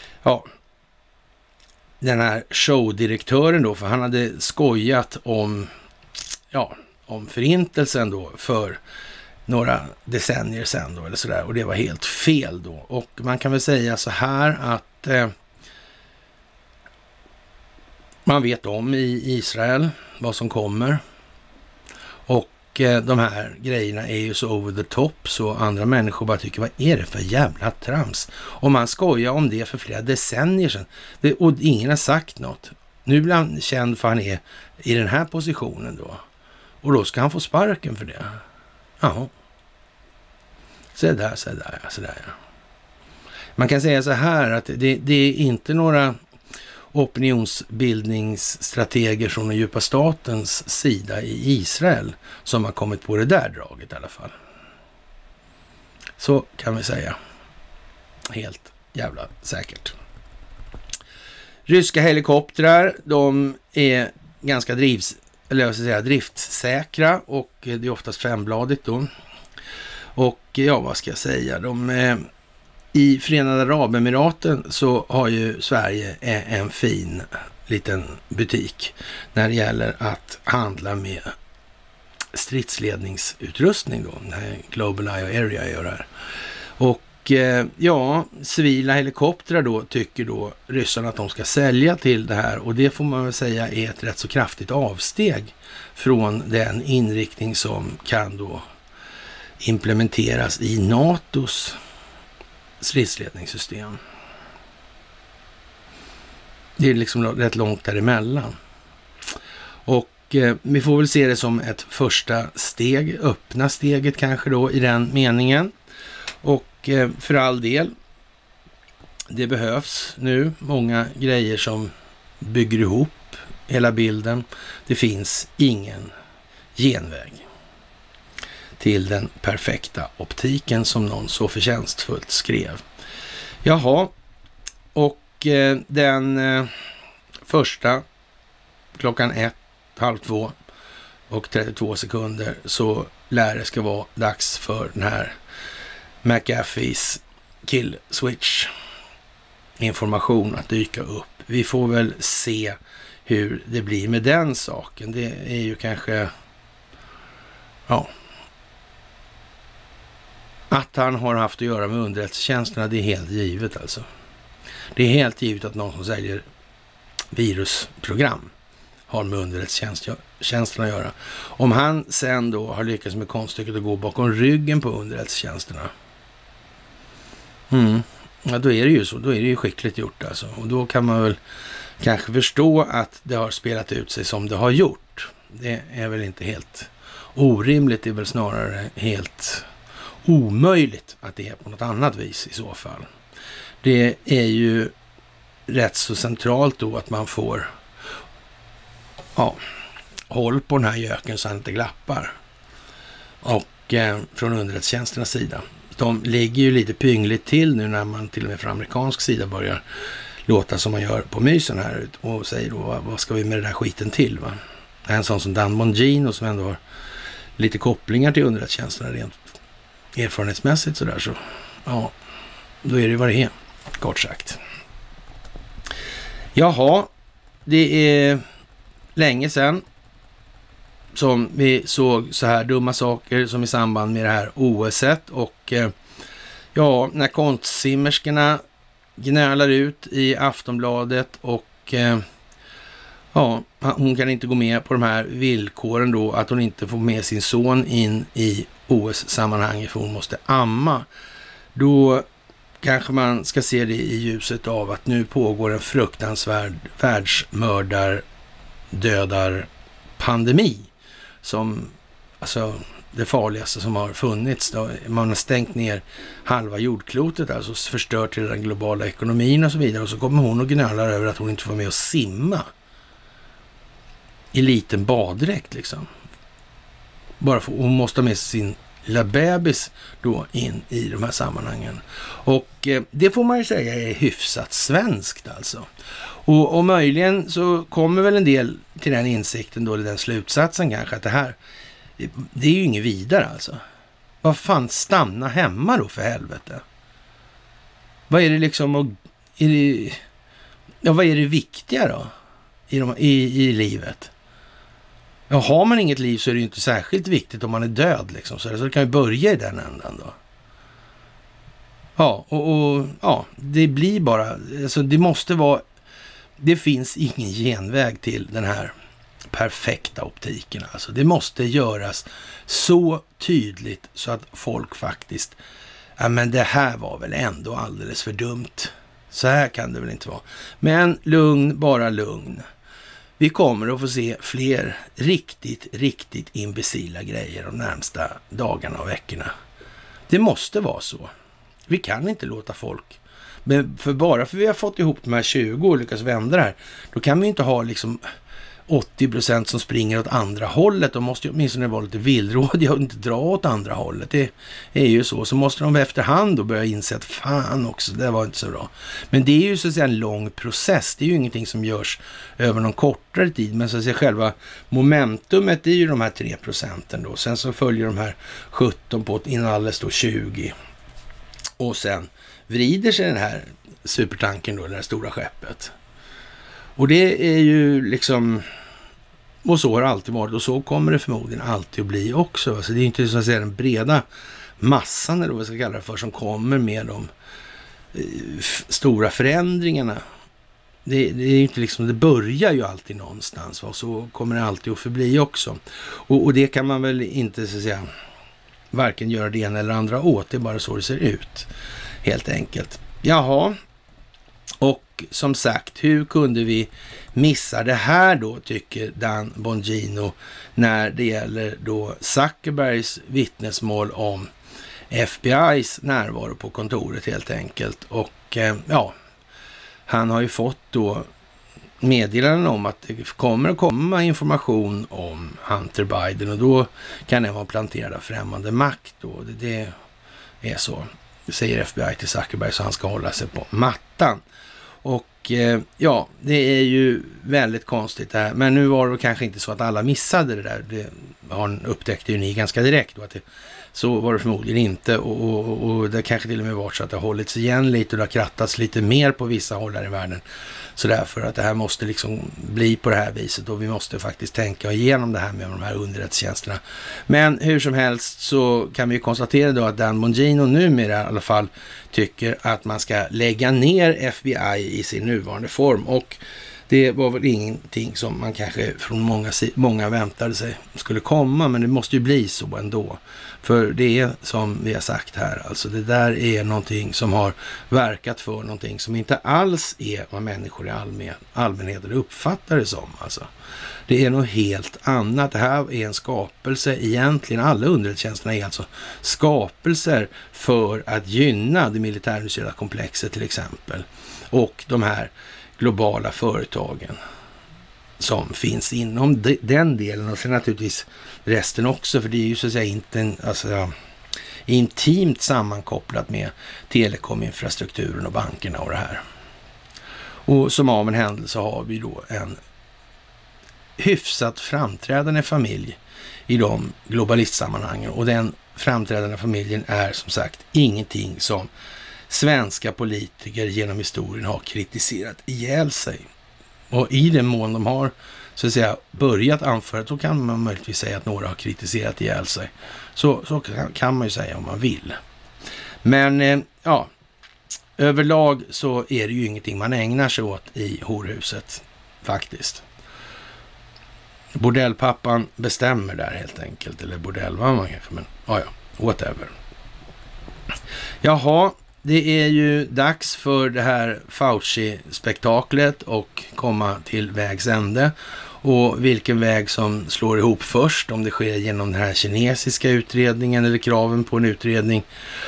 den här showdirektören då, för han hade skojat om förintelsen då för några decennier sedan då, eller sådär, och det var helt fel då. Och man kan väl säga så här att man vet om i Israel vad som kommer, och de här grejerna är ju så over the top så andra människor bara tycker, vad är det för jävla trams? Och man skojar om det för flera decennier sedan och ingen har sagt något. Nu blir han känd för han är i den här positionen då, och då ska han få sparken för det. Ja, så där. Man kan säga så här att det är inte några opinionsbildningsstrateger från den djupa statens sida i Israel som har kommit på det där draget i alla fall. Så kan vi säga. Helt jävla säkert. Ryska helikoptrar, de är ganska driftsäkra och det är oftast fembladigt då. Och vad ska jag säga? I Förenade Arabemiraten så har ju Sverige en fin liten butik när det gäller att handla med stridsledningsutrustning då. Den här Global IO Area gör det här. Och ja, civila helikoptrar då tycker då ryssarna att de ska sälja till det här, och det får man väl säga är ett rätt så kraftigt avsteg från den inriktning som kan då implementeras i NATOs stridsledningssystem. Det är liksom rätt långt däremellan. Och vi får väl se det som ett första steg, öppna steget kanske då i den meningen. Och för all del, det behövs nu många grejer som bygger ihop hela bilden. Det finns ingen genväg till den perfekta optiken som någon så förtjänstfullt skrev. Jaha, och den första klockan 1:30 så lär det ska vara dags för den här McAfees kill switch information att dyka upp. Vi får väl se hur det blir med den saken. Det är ju kanske, ja, att han har haft att göra med underrättelsetjänsterna, det är helt givet alltså. Det är helt givet att någon som säljer virusprogram har med underrättelsetjänsterna att göra. Om han sen då har lyckats med konststycket att gå bakom ryggen på underrättelsetjänsterna, ja, då är det ju så. Då är det ju skickligt gjort alltså. Och då kan man väl kanske förstå att det har spelat ut sig som det har gjort. Det är väl inte helt orimligt. Det är väl snarare helt omöjligt att det är på något annat vis i så fall. Det är ju rätt så centralt då att man får håll på den här göken så han inte glappar. Och från underrättelsetjänsternas sida. De ligger ju lite pyngligt till nu när man till och med från amerikansk sida börjar låta som man gör på mysen här och säger då, vad ska vi med den där skiten till, va? En sån som Dan Bongino som ändå har lite kopplingar till underrättelsetjänsterna rent erfarenhetsmässigt sådär, så ja, då är det vad det är, kort sagt. Jaha, det är länge sedan som vi såg så här dumma saker som i samband med det här OS-et, och ja, när konstsimmerskorna gnölar ut i Aftonbladet och ja, hon kan inte gå med på de här villkoren då, att hon inte får med sin son in i OS-sammanhang för hon måste amma. Då kanske man ska se det i ljuset av att nu pågår en fruktansvärd världsmördar-dödar-pandemi som, alltså det farligaste som har funnits. Då. Man har stängt ner halva jordklotet, alltså förstört till den globala ekonomin och så vidare, och så kommer hon och gnölar över att hon inte får med att simma i liten baddräkt liksom. Bara för hon måste ha med sin lilla bebis då in i de här sammanhangen. Och det får man ju säga är hyfsat svenskt alltså. Och möjligen så kommer väl en del till den insikten då, eller den slutsatsen kanske, att det här, det är ju inget vidare alltså. Vad fan, stanna hemma då för helvete. Vad är det liksom, vad är det viktiga då i livet? Ja, har man inget liv så är det ju inte särskilt viktigt om man är död liksom. Så det kan ju börja i den ändan då. Ja, och ja, det blir bara, alltså det måste vara, det finns ingen genväg till den här perfekta optiken. Alltså det måste göras så tydligt så att folk faktiskt, ja men det här var väl ändå alldeles för dumt. Så här kan det väl inte vara. Men lugn, bara lugn. Vi kommer att få se fler riktigt imbecila grejer de närmsta dagarna och veckorna. Det måste vara så. Vi kan inte låta folk, men bara för vi har fått ihop de här 20 och lyckas vända det här, då kan vi inte ha liksom 80% som springer åt andra hållet. De måste ju åtminstone vara lite villrådiga och inte dra åt andra hållet. Det är ju så. Så måste de efterhand då börja inse att fan också, det var inte så bra. Men det är ju så att säga en lång process. Det är ju ingenting som görs över någon kortare tid. Men så att säga själva momentumet är ju de här 3% då. Sen så följer de här 17 på ett inalles då 20. Och sen vrider sig den här supertanken då, det här stora skeppet. Och det är ju liksom Och så har det alltid varit och så kommer det förmodligen alltid att bli också. Alltså det är inte så att säga den breda massan eller vad vi ska kalla det för som kommer med de stora förändringarna. Det är inte liksom, det börjar ju alltid någonstans, va? Och så kommer det alltid att förbli också. Och det kan man väl inte så att säga varken göra det ena eller andra åt, det är bara så det ser ut helt enkelt. Jaha, och som sagt, hur kunde vi missa det här då, tycker Dan Bongino, när det gäller då Zuckerbergs vittnesmål om FBI:s närvaro på kontoret helt enkelt. Och ja, han har ju fått då meddelanden om att det kommer att komma information om Hunter Biden och då kan det vara planterad av främmande makt då. Det är så, säger FBI till Zuckerberg, så han ska hålla sig på mattan. Och ja, det är ju väldigt konstigt det här. Men nu var det kanske inte så att alla missade det där. Det upptäckte ju ni ganska direkt då, att så var det förmodligen inte. Och det kanske till och med var så att det har hållits igen lite och det har krattats lite mer på vissa håll här i världen. Så därför att det här måste liksom bli på det här viset och vi måste faktiskt tänka igenom det här med de här underrättelsetjänsterna. Men hur som helst så kan vi konstatera då att Dan Bongino numera i alla fall tycker att man ska lägga ner FBI i sin nuvarande form, och det var väl ingenting som man kanske från många väntade sig skulle komma, men det måste ju bli så ändå. För det är som vi har sagt här, alltså det där är någonting som har verkat för någonting som inte alls är vad människor i allmänheten uppfattar det som. Alltså. Det är något helt annat. Det här är en skapelse egentligen. Alla underrättelsetjänsterna är alltså skapelser för att gynna det militärindustriella komplexet till exempel. Och de här globala företagen som finns inom den delen, och sen naturligtvis resten också, för det är ju så att säga inte intimt sammankopplat med telekominfrastrukturen och bankerna och det här. Och som av en händelse har vi då en hyfsat framträdande familj i de globalistsammanhangen, och den framträdande familjen är som sagt ingenting som svenska politiker genom historien har kritiserat ihjäl sig. Och i den mån de har så att säga börjat anföra, då kan man möjligtvis säga att några har kritiserat ihjäl sig. Så kan man ju säga om man vill. Men ja, överlag så är det ju ingenting man ägnar sig åt i horhuset faktiskt. Bordellpappan bestämmer där helt enkelt, eller bordellmamman kanske, men ja, whatever. Jaha, det är ju dags för det här Fauci-spektaklet och komma till vägs ände. Och vilken väg som slår ihop först, om det sker genom den här kinesiska utredningen eller kraven på en utredning,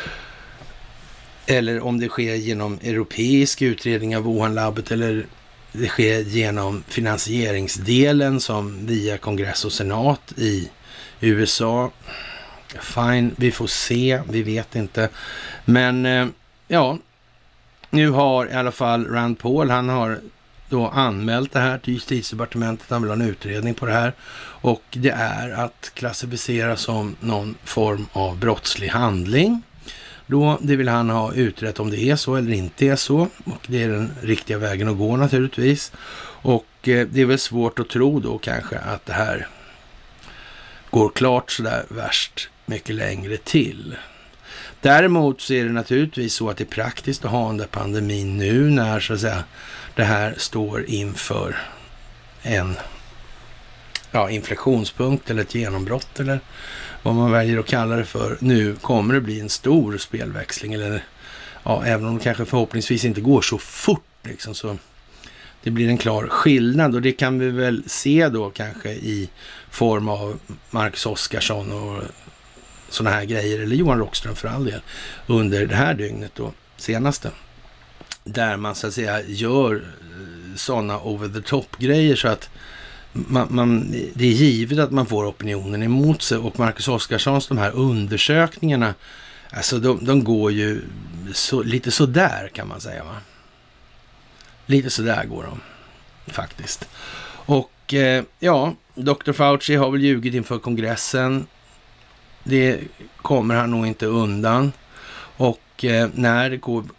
eller om det sker genom europeisk utredning av Wuhan-labbet, eller det sker genom finansieringsdelen som via kongress och senat i USA. Fine, vi får se, vi vet inte. Men ja, nu har i alla fall Rand Paul, han har då anmält det här till justitiedepartementet. Han vill ha en utredning på det här. Och det är att klassificera som någon form av brottslig handling. Då det vill han ha utrett om det är så eller inte är så. Och det är den riktiga vägen att gå naturligtvis. Och det är väl svårt att tro då kanske att det här går klart så där värst mycket längre till. Däremot så är det naturligtvis så att det är praktiskt att ha den där pandemin nu när så att säga det här står inför en inflektionspunkt eller ett genombrott eller vad man väljer att kalla det för. Nu kommer det bli en stor spelväxling, eller ja, även om det kanske förhoppningsvis inte går så fort liksom, så det blir en klar skillnad, och det kan vi väl se då kanske i form av Marcus Oskarsson och sådana här grejer, eller Johan Rockström för all del, under det här dygnet då, senaste. Där man så att säga gör sådana over the top grejer så att det är givet att man får opinionen emot sig, och Marcus Oskarssons de här undersökningarna, alltså de går ju lite sådär kan man säga, va? Lite sådär går de faktiskt. Och ja, Dr. Fauci har väl ljugit inför kongressen. Det kommer han nog inte undan. Och när det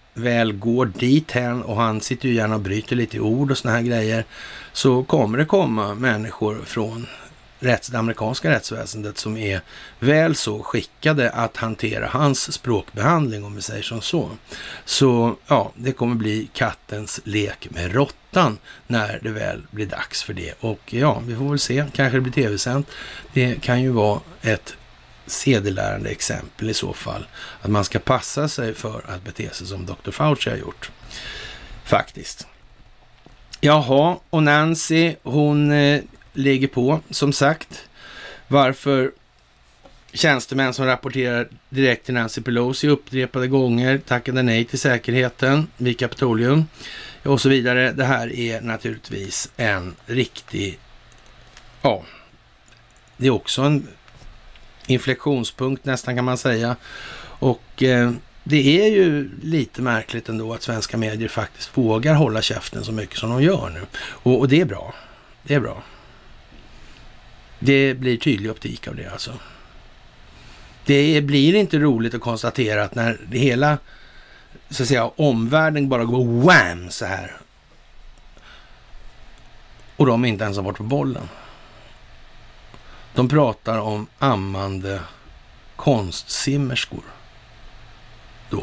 väl går dit hän, och han sitter ju gärna och bryter lite i ord och såna här grejer, så kommer det komma människor från det amerikanska rättsväsendet som är väl så skickade att hantera hans språkbehandling, om vi säger som så. Så ja, det kommer bli kattens lek med råttan när det väl blir dags för det. Och ja, vi får väl se, kanske det blir tv-sänt. Det kan ju vara ett sedelärande exempel i så fall, att man ska passa sig för att bete sig som Dr. Fauci har gjort. Faktiskt. Jaha, och Nancy, hon ligger på, som sagt. Varför tjänstemän som rapporterar direkt till Nancy Pelosi upprepade gånger tackade nej till säkerheten vid Kapitolium och så vidare. Det här är naturligtvis en riktig, ja, det är också en inflektionspunkt nästan, kan man säga. Och det är ju lite märkligt ändå att svenska medier faktiskt vågar hålla käften så mycket som de gör nu. Och det är bra. Det är bra. Det blir tydlig optik av det alltså. Det blir inte roligt att konstatera att när det hela, så att säga, omvärlden bara går wham så här, och de inte ens har varit på bollen. De pratar om ammande konstsimmerskor då.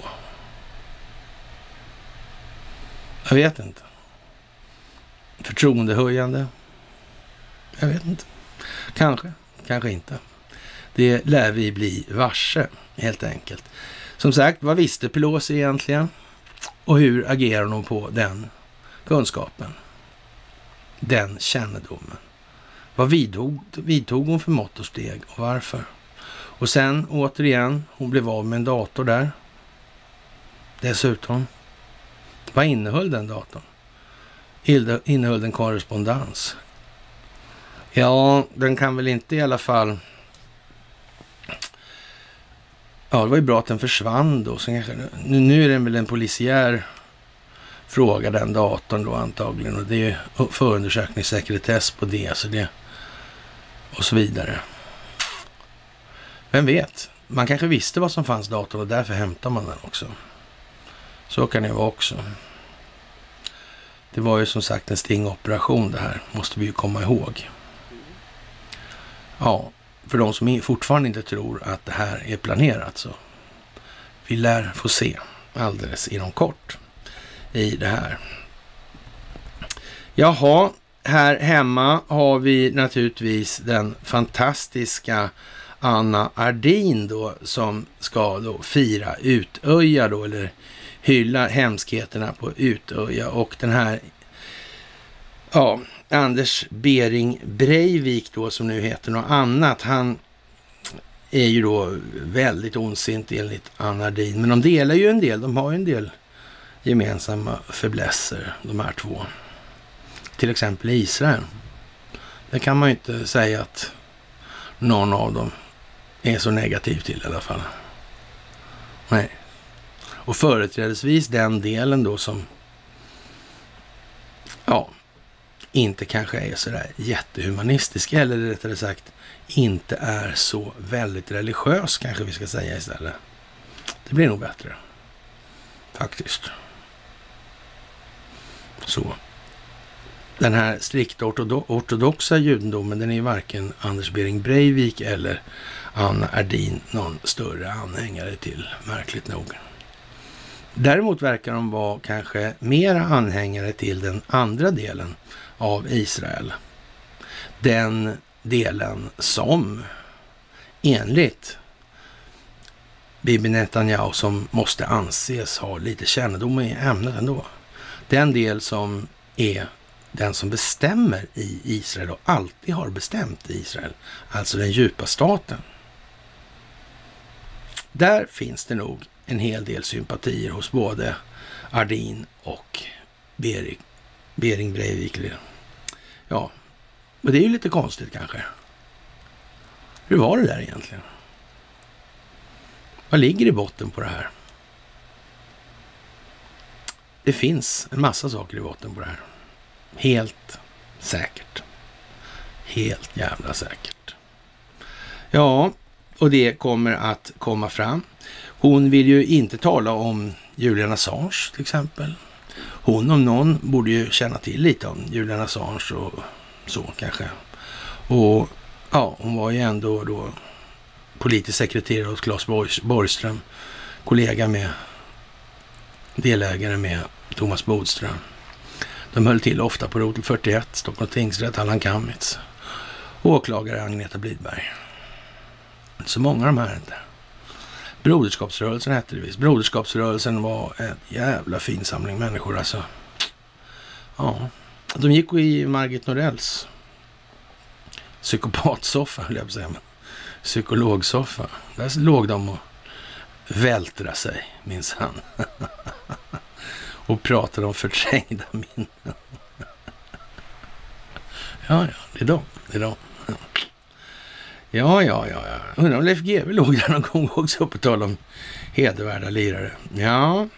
Jag vet inte. Förtroendehöjande? Jag vet inte. Kanske, kanske inte. Det lär vi bli varse, helt enkelt. Som sagt, vad visste Pelosi egentligen? Och hur agerar hon på den kunskapen? Den kännedomen? Vad vidtog hon för mått och steg och varför? Och sen återigen, hon blev av med en dator där. Dessutom, vad innehöll den datorn? Innehöll den korrespondens? Ja, den kan väl inte i alla fall... Ja, det var ju bra att den försvann då. Så nu är det väl en polisiär fråga, den datorn då antagligen. Och det är ju förundersökningssekretess på det, så det... Och så vidare. Vem vet? Man kanske visste vad som fanns i datorn och därför hämtar man den också. Så kan det vara också. Det var ju som sagt en stingoperation det här. Måste vi ju komma ihåg. Ja, för de som fortfarande inte tror att det här är planerat, så vi lär få se alldeles inom kort i det här. Jaha, här hemma har vi naturligtvis den fantastiska Anna Ardin då, som ska då fira Utöja då, eller hylla hemskheterna på Utöja. Och den här, ja, Anders Behring Breivik då, som nu heter något annat, han är ju då väldigt ondsint enligt Anna Ardin. Men de delar ju en del, de har ju en del gemensamma fäblesser, de här två. Till exempel Israel. Det kan man ju inte säga att någon av dem är så negativ till i alla fall. Nej. Och företrädesvis den delen då som, ja, inte kanske är så där jättehumanistisk, eller rättare sagt inte är så väldigt religiös, kanske vi ska säga istället. Det blir nog bättre. Faktiskt. Så. Den här strikt ortodoxa judendomen, den är ju varken Anders Behring Breivik eller Anna Ardin någon större anhängare till, märkligt nog. Däremot verkar de vara kanske mera anhängare till den andra delen av Israel. Den delen som enligt Bibi Netanyahu, som måste anses ha lite kännedom i ämnet ändå. Den del som är den som bestämmer i Israel och alltid har bestämt i Israel, alltså den djupa staten. Där finns det nog en hel del sympatier hos både Ardin och Behring Breivik. Ja, men det är ju lite konstigt kanske. Hur var det där egentligen? Vad ligger i botten på det här? Det finns en massa saker i botten på det här. Helt säkert. Helt jävla säkert. Ja, och det kommer att komma fram. Hon vill ju inte tala om Julian Assange till exempel. Hon om någon borde ju känna till lite om Julian Assange och så kanske. Och ja, hon var ju ändå då politisk sekreterare hos Claes Borgström, kollega med, delägare med Thomas Bodström. De höll till ofta på rotel 41, Stockholms tingsrätt, Allan Kammitz. Åklagare Agneta Blidberg. Så många av de här inte. Broderskapsrörelsen hette det visst. Broderskapsrörelsen var en jävla fin samling människor alltså. Ja, de gick i Margit Norells psykopatsoffa, höll jag på att säga. Psykologsoffa. Där låg de och vältra sig, minsann. Och pratade om förträngda minnen. Ja, det är de. Ja. Undrar om Leif GW låg där någon gång också på tal om hedervärda lirare. Ja.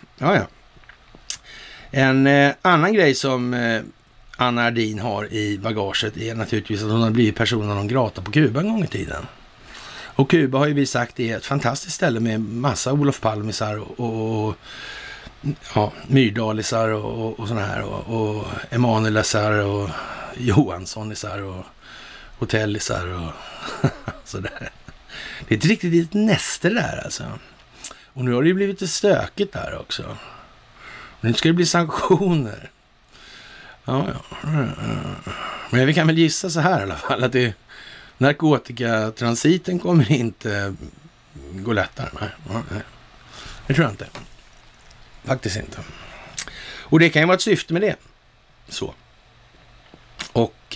En annan grej som Anna Ardin har i bagaget är naturligtvis att hon har blivit personen non grata på Kuba en gång i tiden. Och Kuba har ju vi sagt är ett fantastiskt ställe med massa Olof Palmisar och Myrdalisar och sådana här och Emanuelisar och Johanssonisar och Hotellisar och sådär. Det är ett riktigt litet näste där alltså. Och nu har det ju blivit lite stökigt där också. Och nu ska det bli sanktioner. Ja. Men vi kan väl gissa så här i alla fall att narkotikatransiten kommer inte gå lättare. Nej. Det tror jag inte. Faktiskt inte. Och det kan ju vara ett syfte med det. Så. Och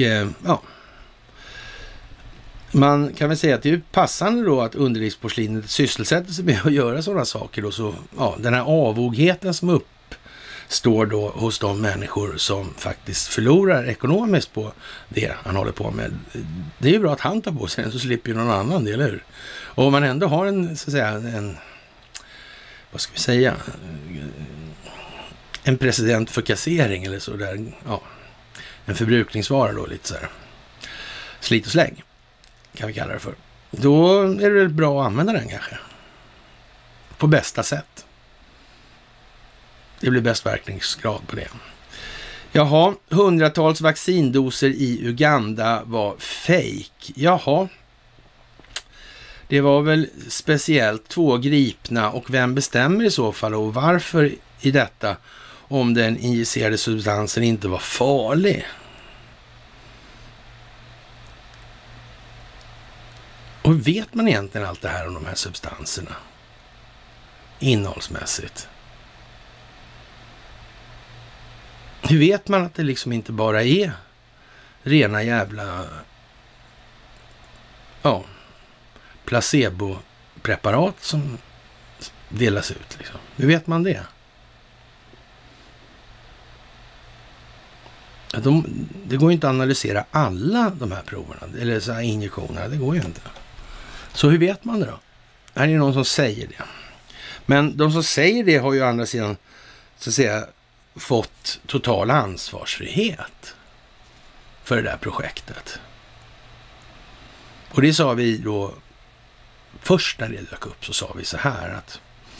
man kan väl säga att det är passande då att underlivsporslinet sysselsätter sig med att göra sådana saker då, så den här avogheten som uppstår då hos de människor som faktiskt förlorar ekonomiskt på det han håller på med. Det är ju bra att han tar på sig den, så slipper ju någon annan del, eller hur? Och om man ändå har en, så att säga, vad ska vi säga, en president för kassering eller så där, en förbrukningsvara då, lite så här slit och släng kan vi kalla det för. Då är det väl bra att använda den kanske. På bästa sätt. Det blir bäst verkningsgrad på det. Jaha, hundratals vaccindoser i Uganda var fake. Jaha. Det var väl speciellt 2 gripna, och vem bestämmer i så fall och varför i detta om den injicerade substansen inte var farlig? Och vet man egentligen allt det här om de här substanserna? Innehållsmässigt. Hur vet man att det liksom inte bara är rena jävla placebo-preparat som delas ut liksom? Hur vet man det? Det går ju inte att analysera alla de här proverna eller så här injektionerna, det går ju inte. Så hur vet man det då? Är det någon som säger det? Men de som säger det har ju å andra sidan, så att säga, fått total ansvarsfrihet för det där projektet. Och det sa vi då först när det dök upp, så sa vi så här att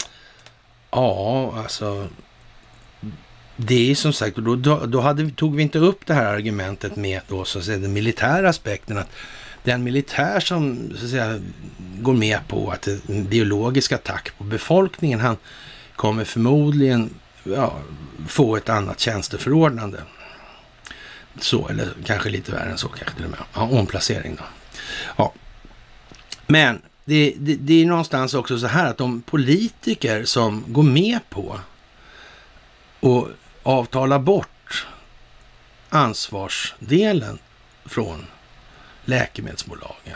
alltså det är som sagt, och då tog vi inte upp det här argumentet med då, så att säga, den militära aspekten, att den militär som, så att säga, går med på att en biologisk attack på befolkningen, han kommer förmodligen få ett annat tjänsteförordnande. Så, eller kanske lite värre än så, kanske till och med. Omplacering då. Ja. Men det är någonstans också så här att de politiker som går med på och avtala bort ansvarsdelen från läkemedelsbolagen.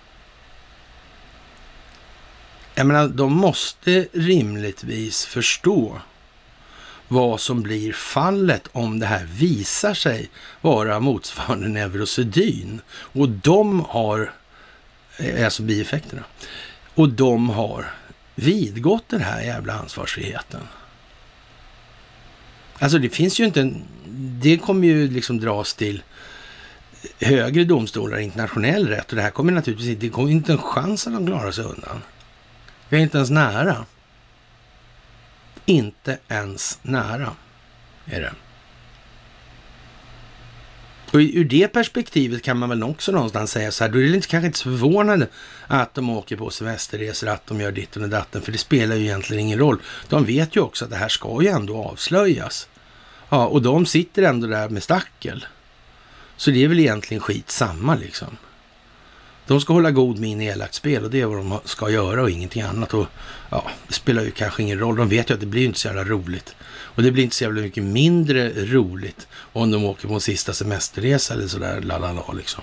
Jag menar, de måste rimligtvis förstå vad som blir fallet om det här visar sig vara motsvarande Neurosedyn. Och de har, alltså bieffekterna, och de har vidgått den här jävla ansvarsfriheten. Alltså det finns ju inte det kommer ju liksom dras till högre domstolar, internationell rätt, och det här kommer naturligtvis inte, det kommer inte en chans att de klarar sig undan. Vi är inte ens nära. Inte ens nära är det. Och ur det perspektivet kan man väl också någonstans säga så här, då är det kanske inte så förvånande att de åker på semesterresor, att de gör ditten och datten, för det spelar ju egentligen ingen roll. De vet ju också att det här ska ju ändå avslöjas. Ja, och de sitter ändå där med stackel. Så det är väl egentligen skitsamma liksom. De ska hålla god min i elakt spel och det är vad de ska göra och ingenting annat. Och ja, det spelar ju kanske ingen roll. De vet ju att det blir inte så jävla roligt. Och det blir inte så jävla mycket mindre roligt om de åker på en sista semesterresa eller sådär, lalala liksom.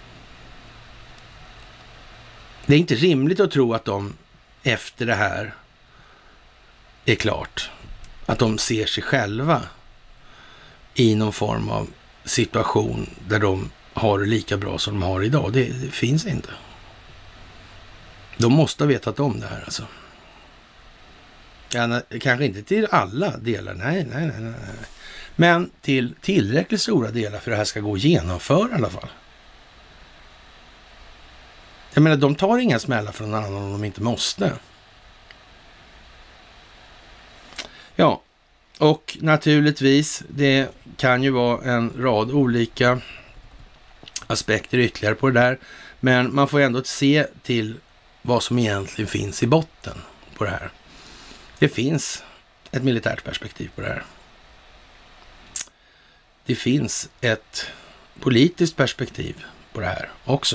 Det är inte rimligt att tro att de efter det här är klart, att de ser sig själva i någon form av situation där de har det lika bra som de har idag. Det finns inte. De måste ha vetat om det här alltså. Kanske inte till alla delar, nej. Men till tillräckligt stora delar för att det här ska gå att genomföra i alla fall. Jag menar, de tar inga smällar från någon annan om de inte måste. Ja, och naturligtvis, det kan ju vara en rad olika aspekter ytterligare på det där. Men man får ändå se till vad som egentligen finns i botten på det här. Det finns ett militärt perspektiv på det här. Det finns ett politiskt perspektiv på det här också.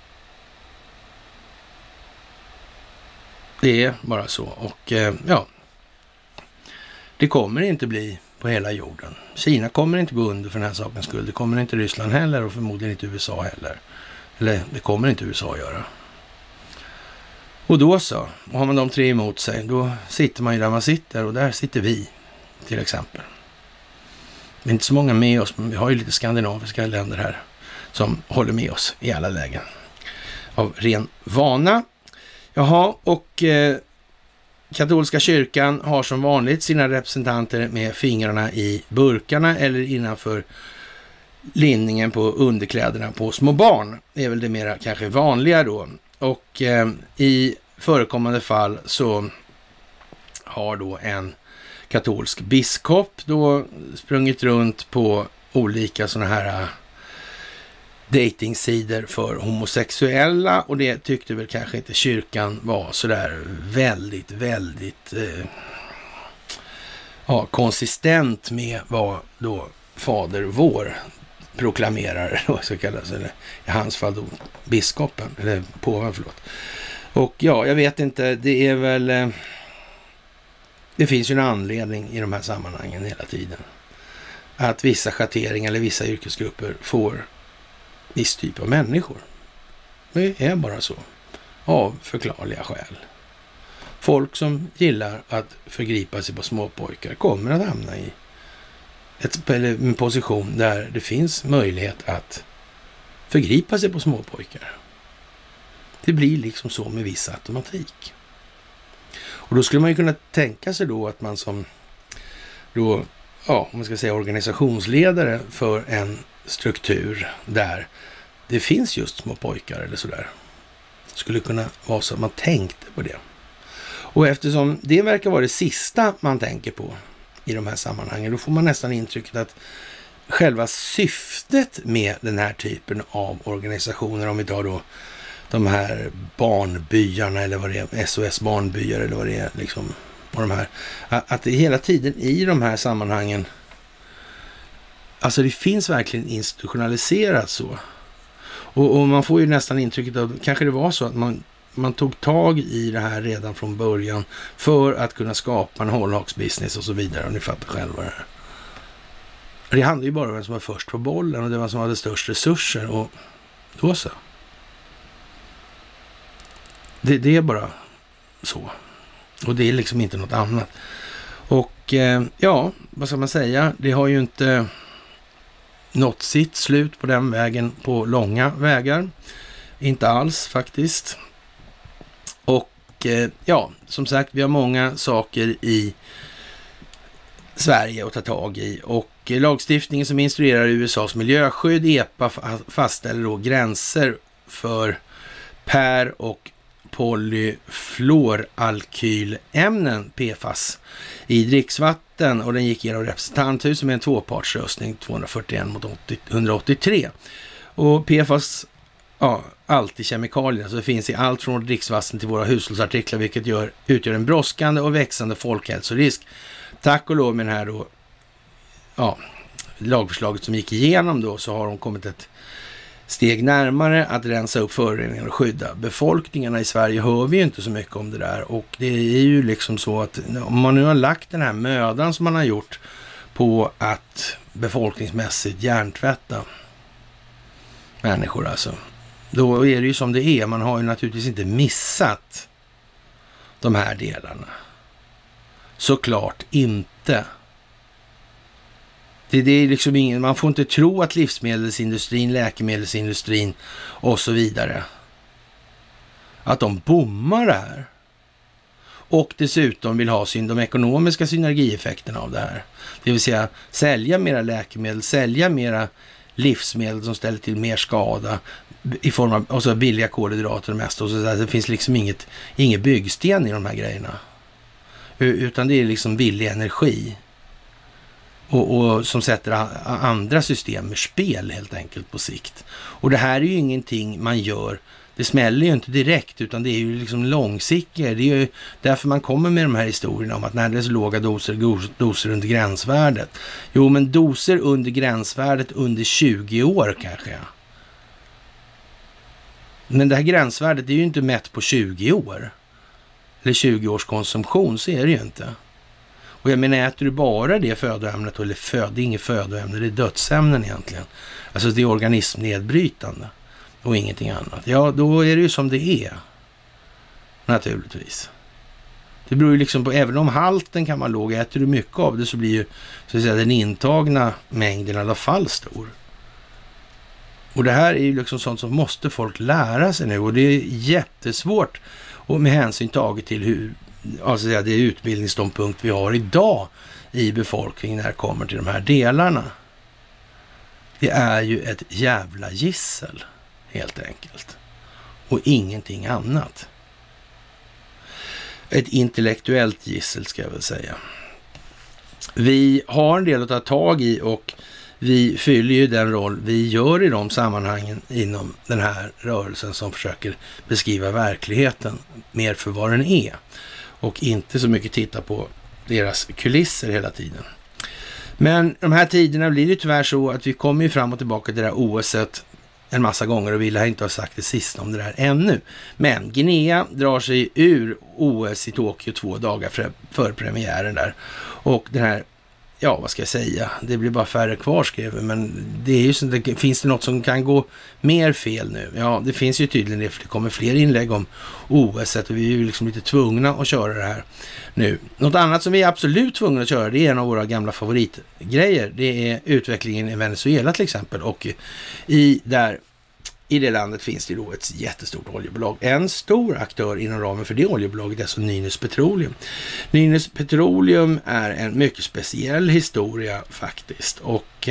Det är bara så. Och ja, det kommer inte bli på hela jorden. Kina kommer inte gå under för den här sakens skull. Det kommer inte Ryssland heller och förmodligen inte USA heller. Eller det kommer inte USA göra. Och då så, och har man de tre emot sig, då sitter man ju där man sitter och där sitter vi till exempel. Det är inte så många med oss, men vi har ju lite skandinaviska länder här som håller med oss i alla lägen. Av ren vana. Jaha, och katolska kyrkan har som vanligt sina representanter med fingrarna i burkarna eller innanför linningen på underkläderna på små barn. Det är väl det mera kanske vanliga då. Och i förekommande fall så har då en katolsk biskop då sprungit runt på olika sådana här datingsidor för homosexuella, och det tyckte väl kanske inte kyrkan var sådär väldigt konsistent med vad då fader vår proklamerar, då så kallas, eller i hans fall då biskopen, eller påven, förlåt. Och ja, jag vet inte, det är väl det finns ju en anledning i de här sammanhangen hela tiden att vissa schatteringar eller vissa yrkesgrupper får viss typ av människor. Det är bara så, av förklarliga skäl. Folk som gillar att förgripa sig på småpojkar kommer att hamna i en position där det finns möjlighet att förgripa sig på småpojkar. Det blir liksom så med viss automatik. Och då skulle man ju kunna tänka sig då att man som då, ja, om man ska säga organisationsledare för en struktur där det finns just små pojkar eller sådär, skulle kunna vara så att man tänkte på det. Och eftersom det verkar vara det sista man tänker på i de här sammanhangen, då får man nästan intrycket att själva syftet med den här typen av organisationer, om vi tar då de här barnbyarna eller vad det är, SOS barnbyar eller vad det är liksom, och de här, att det hela tiden i de här sammanhangen, alltså det finns verkligen institutionaliserat så. Och man får ju nästan intrycket av, kanske det var så att man tog tag i det här redan från början för att kunna skapa en hållhaksbusiness och så vidare, och ni fattar själva det här. Det handlar ju bara om vem som var först på bollen och det var som hade störst resurser, och då så. Det är bara så. Och det är liksom inte något annat. Och ja, vad ska man säga? Det har ju inte nått sitt slut på den vägen på långa vägar. Inte alls faktiskt. Och ja, som sagt, vi har många saker i Sverige att ta tag i. Och lagstiftningen som instruerar USAs miljöskydd, EPA, fastställer då gränser för per- och polyfluoralkylämnen, PFAS, i dricksvatten, och den gick genom representanthuset med en tvåpartsröstning 241 mot 183. Och PFAS, ja, alltid kemikalier, så det finns i allt från dricksvatten till våra hushållsartiklar, vilket utgör en brådskande och växande folkhälsorisk. Tack och lov med den här då, ja, lagförslaget som gick igenom då, så har de kommit ett steg närmare att rensa upp föroreningar och skydda befolkningarna. I Sverige hör vi ju inte så mycket om det där, och det är ju liksom så att om man nu har lagt den här mödan som man har gjort på att befolkningsmässigt hjärntvätta människor, alltså, då är det ju som det är. Man har ju naturligtvis inte missat de här delarna. Såklart inte. Det är liksom ingen, man får inte tro att livsmedelsindustrin, läkemedelsindustrin och så vidare, att de bommar det här. Och dessutom vill ha de ekonomiska synergieffekterna av det här. Det vill säga sälja mera läkemedel, sälja mera livsmedel som ställer till mer skada i form av alltså billiga kolhydrater mest. Och så där. Det finns liksom inget byggsten i de här grejerna. Utan det är liksom billig energi. Och som sätter andra system i spel helt enkelt på sikt. Och det här är ju ingenting man gör, det smäller ju inte direkt, utan det är ju liksom långsiktigt. Det är ju därför man kommer med de här historierna om att när det är så låga doser under gränsvärdet. Jo, men doser under gränsvärdet under 20 år kanske. Men det här gränsvärdet är ju inte mätt på 20 år. Eller 20 års konsumtion, så är det ju inte. Och jag menar, äter du bara det födoämnet, eller det är inget födoämne, det är dödsämnen egentligen. Alltså det är organismnedbrytande och ingenting annat. Ja, då är det ju som det är. Naturligtvis. Det beror ju liksom på, även om halten kan vara låg, äter du mycket av det så blir ju så att säga, den intagna mängden i alla fall stor. Och det här är ju liksom sånt som måste folk lära sig nu, och det är jättesvårt, och med hänsyn taget till hur, alltså det utbildningsståndpunkt vi har idag i befolkningen när det kommer till de här delarna. Det är ju ett jävla gissel helt enkelt. Och ingenting annat. Ett intellektuellt gissel ska jag väl säga. Vi har en del att ta tag i, och vi fyller ju den roll vi gör i de sammanhangen inom den här rörelsen som försöker beskriva verkligheten mer för vad den är. Och inte så mycket titta på deras kulisser hela tiden. Men de här tiderna blir det tyvärr så att vi kommer ju fram och tillbaka till det här OS:et en massa gånger, och vill jag inte ha sagt det sista om det där ännu. Men Guinea drar sig ur OS i Tokyo 2 dagar för premiären där. Och den här, ja vad ska jag säga, det blir bara färre kvar skrev vi, men det är ju så, finns det något som kan gå mer fel nu? Ja, det finns ju tydligen det, för det kommer fler inlägg om OS, och vi är ju liksom lite tvungna att köra det här nu. Något annat som vi är absolut tvungna att köra, det är en av våra gamla favoritgrejer. Det är utvecklingen i Venezuela till exempel, och i det landet finns det då ett jättestort oljebolag. En stor aktör inom ramen för det oljebolaget är alltså Nynäs Petroleum. Nynäs Petroleum är en mycket speciell historia faktiskt. Och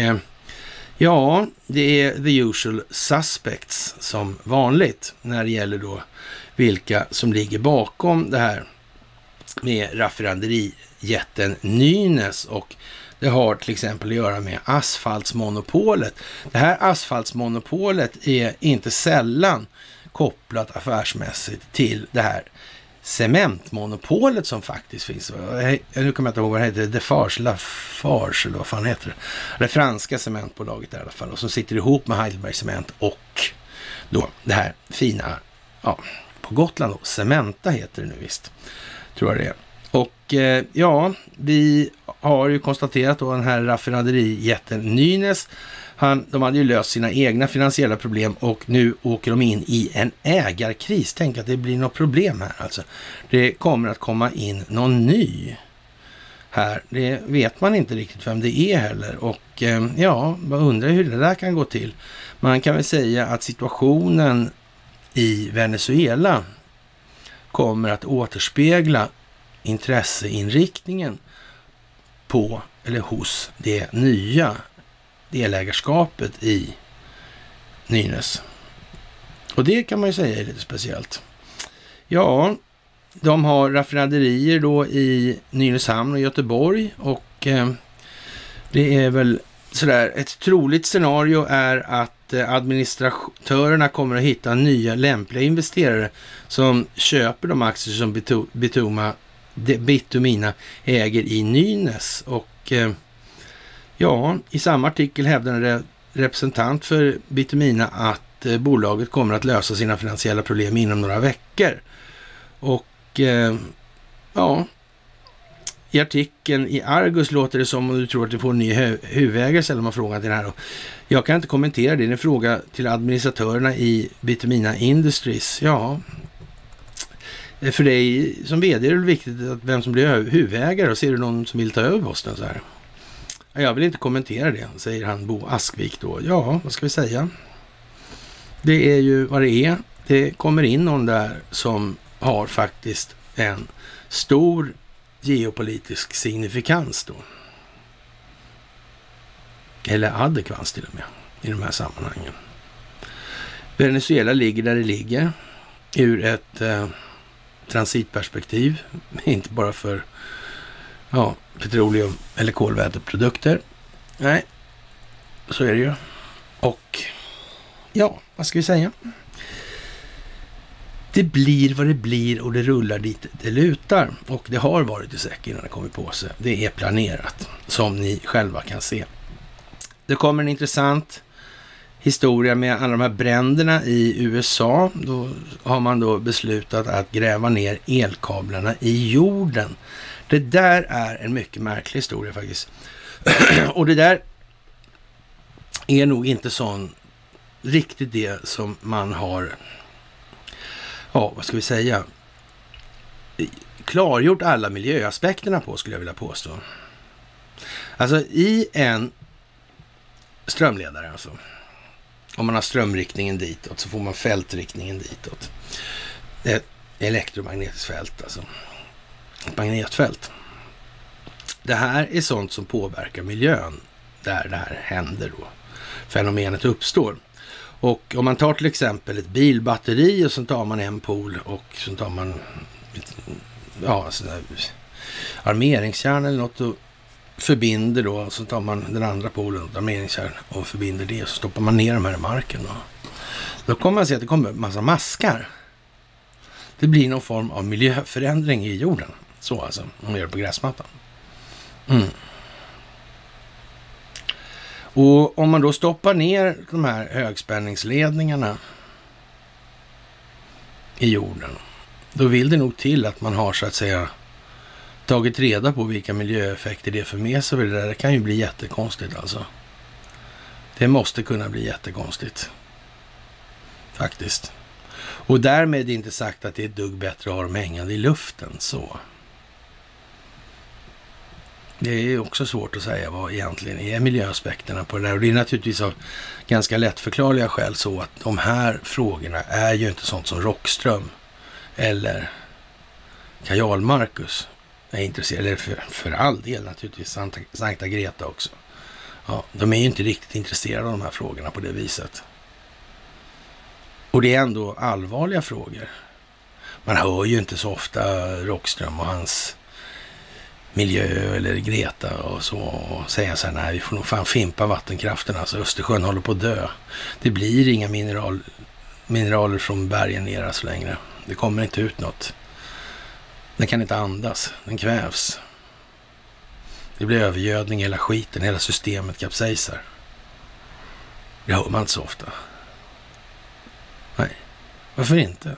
ja, det är the usual suspects som vanligt när det gäller då vilka som ligger bakom det här med raffinaderijätten Nynäs, och det har till exempel att göra med asfaltsmonopolet. Det här asfaltsmonopolet är inte sällan kopplat affärsmässigt till det här cementmonopolet som faktiskt finns. Nu kommer jag inte ihåg vad det heter, Lafarge eller vad fan heter det. Det franska cementbolaget i alla fall, och som sitter ihop med Heidelberg Cement och då det här fina, ja, på Gotland då, Cementa heter det nu visst, tror jag det är. Och ja, vi har ju konstaterat då den här raffinaderijätten Nynäs, de hade ju löst sina egna finansiella problem, och nu åker de in i en ägarkris. Tänk att det blir något problem här alltså. Det kommer att komma in någon ny här. Det vet man inte riktigt vem det är heller, och ja, man undrar hur det där kan gå till. Man kan väl säga att situationen i Venezuela kommer att återspegla intresseinriktningen på eller hos det nya delägarskapet i Nynäs. Och det kan man ju säga är lite speciellt. Ja, de har raffinaderier då i Nynäshamn och Göteborg och det är väl sådär, ett troligt scenario är att administratörerna kommer att hitta nya lämpliga investerare som köper de aktier som Bitumina äger i Nynäs. Och ja, i samma artikel hävdar en representant för Bitumina att bolaget kommer att lösa sina finansiella problem inom några veckor. Och ja, i artikeln i Argus låter det som om du tror att du får en ny huvudägare, ställer man frågan till den här. Jag kan inte kommentera det. Det är en fråga till administratörerna i Bitumina Industries. Ja, för dig som vd är det viktigt att vem som blir huvudägare, och ser du någon som vill ta över posten så här. Jag vill inte kommentera det, säger han Bo Askvik då. Ja, vad ska vi säga? Det är ju vad det är. Det kommer in någon där som har faktiskt en stor geopolitisk signifikans då. Eller adekvans till och med i de här sammanhangen. Venezuela ligger där det ligger ur ett transitperspektiv, inte bara för petroleum eller kolväteprodukter. Nej, så är det ju. Och ja, vad ska vi säga? Det blir vad det blir och det rullar dit det lutar. Och det har varit i säck innan det kommer på sig. Det är planerat, som ni själva kan se. Det kommer en intressant historia med alla de här bränderna i USA. Då har man då beslutat att gräva ner elkablarna i jorden. Det där är en mycket märklig historia faktiskt. Och det där är nog inte sån riktigt det som man har, vad ska vi säga, klargjort alla miljöaspekterna på, skulle jag vilja påstå. Alltså i en strömledare, alltså, om man har strömriktningen ditåt så får man fältriktningen ditåt. Ett elektromagnetiskt fält, alltså ett magnetfält. Det här är sånt som påverkar miljön där det här händer då. Fenomenet uppstår. Och om man tar till exempel ett bilbatteri och så tar man en pol och så tar man armeringskärn eller något och förbinder då, och så tar man den andra polen, armeringskärn, och förbinder det, och så stoppar man ner de här i marken då kommer man se att det kommer en massa maskar. Det blir någon form av miljöförändring i jorden. Så alltså, om man gör det på gräsmattan. Och om man då stoppar ner de här högspänningsledningarna i jorden, då vill det nog till att man har så att säga tagit reda på vilka miljöeffekter det för med sig. Det kan ju bli jättekonstigt alltså. Det måste kunna bli jättekonstigt. Faktiskt. Och därmed inte sagt att det är ett dugg bättre att ha dem hängande i luften så. Det är också svårt att säga vad egentligen är miljöaspekterna på det där. Och det är naturligtvis av ganska lättförklarliga skäl så att de här frågorna är ju inte sånt som Rockström eller Kajal Marcus är intresserade, eller för all del naturligtvis Sankta Greta också. Ja, de är ju inte riktigt intresserade av de här frågorna på det viset. Och det är ändå allvarliga frågor. Man hör ju inte så ofta Rockström och hans miljö eller Greta och så och säga så här, nej, vi får nog fan fimpa vattenkraften, alltså Östersjön håller på att dö. Det blir inga mineraler från bergen ner så längre. Det kommer inte ut något. Den kan inte andas, den kvävs. Det blir övergödning i hela skiten, hela systemet kapsejsar. Det hör man inte så ofta. Nej, varför inte?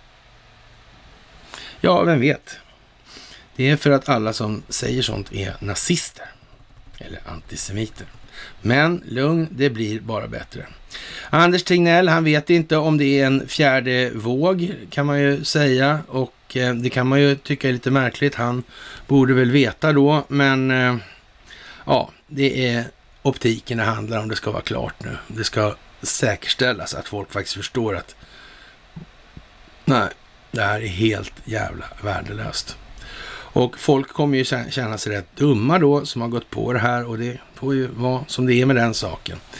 Ja, vem vet? Det är för att alla som säger sånt är nazister eller antisemiter. Men lugn, det blir bara bättre. Anders Tegnell, han vet inte om det är en fjärde våg kan man ju säga, och det kan man ju tycka är lite märkligt. Han borde väl veta då, men ja, det är optiken det handlar om. Det ska vara klart nu. Det ska säkerställas att folk faktiskt förstår att nej, det här är helt jävla värdelöst. Och folk kommer ju känna sig rätt dumma då som har gått på det här, och det får ju vara som det är med den saken.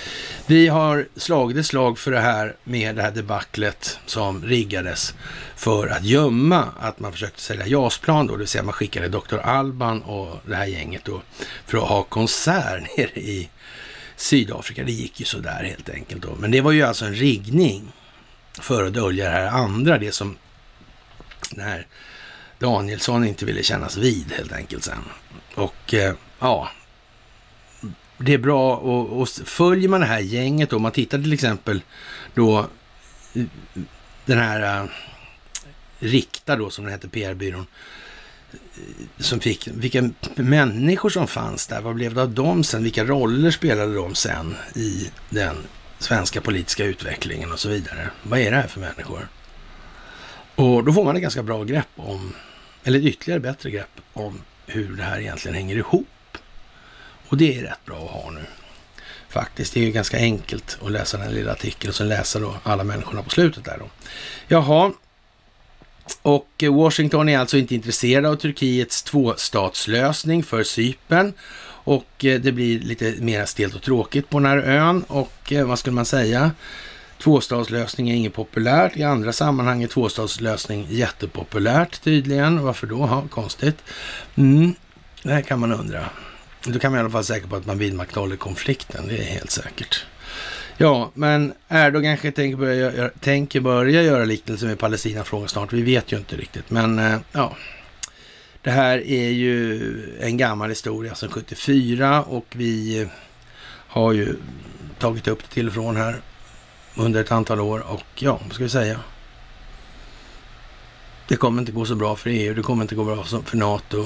Vi har slagit ett slag för det här med det här debaclet som riggades för att gömma att man försökte sälja JAS-plan då, det vill säga man skickade Dr. Alban och det här gänget då för att ha konsert nere i Sydafrika. Det gick ju så där helt enkelt då. Men det var ju alltså en riggning för att dölja det här andra, det som den här Danielsson inte ville kännas vid helt enkelt sen. Och ja, det är bra och följer man det här gänget då, man tittar till exempel då den här Rikta då som den heter, PR-byrån, som fick, vilka människor som fanns där, vad blev det av dem sen, vilka roller spelade de sen i den svenska politiska utvecklingen och så vidare. Vad är det här för människor? Och då får man ett ganska bra grepp om, eller ett ytterligare bättre grepp om hur det här egentligen hänger ihop. Och det är rätt bra att ha nu. Faktiskt, det är ju ganska enkelt att läsa den lilla artikeln och sen läsa då alla människorna på slutet där då. Jaha, och Washington är alltså inte intresserad av Turkiets tvåstatslösning för Cypern. Och det blir lite mer stelt och tråkigt på den här ön. Och vad skulle man säga? Tvåstatslösning är inget populärt. I andra sammanhang är tvåstatslösning jättepopulärt tydligen. Varför då? Ha, konstigt. Det här kan man undra. Då kan man i alla fall säker på att man vidmakthåller konflikten. Det är helt säkert. Ja, men Erdogan kanske tänker börja göra liknelse med Palestina-frågan snart. Vi vet ju inte riktigt. Men ja, det här är ju en gammal historia sedan 74 och vi har ju tagit upp det till och från här under ett antal år. Och ja, vad ska vi säga? Det kommer inte gå så bra för EU. Det kommer inte gå bra för NATO.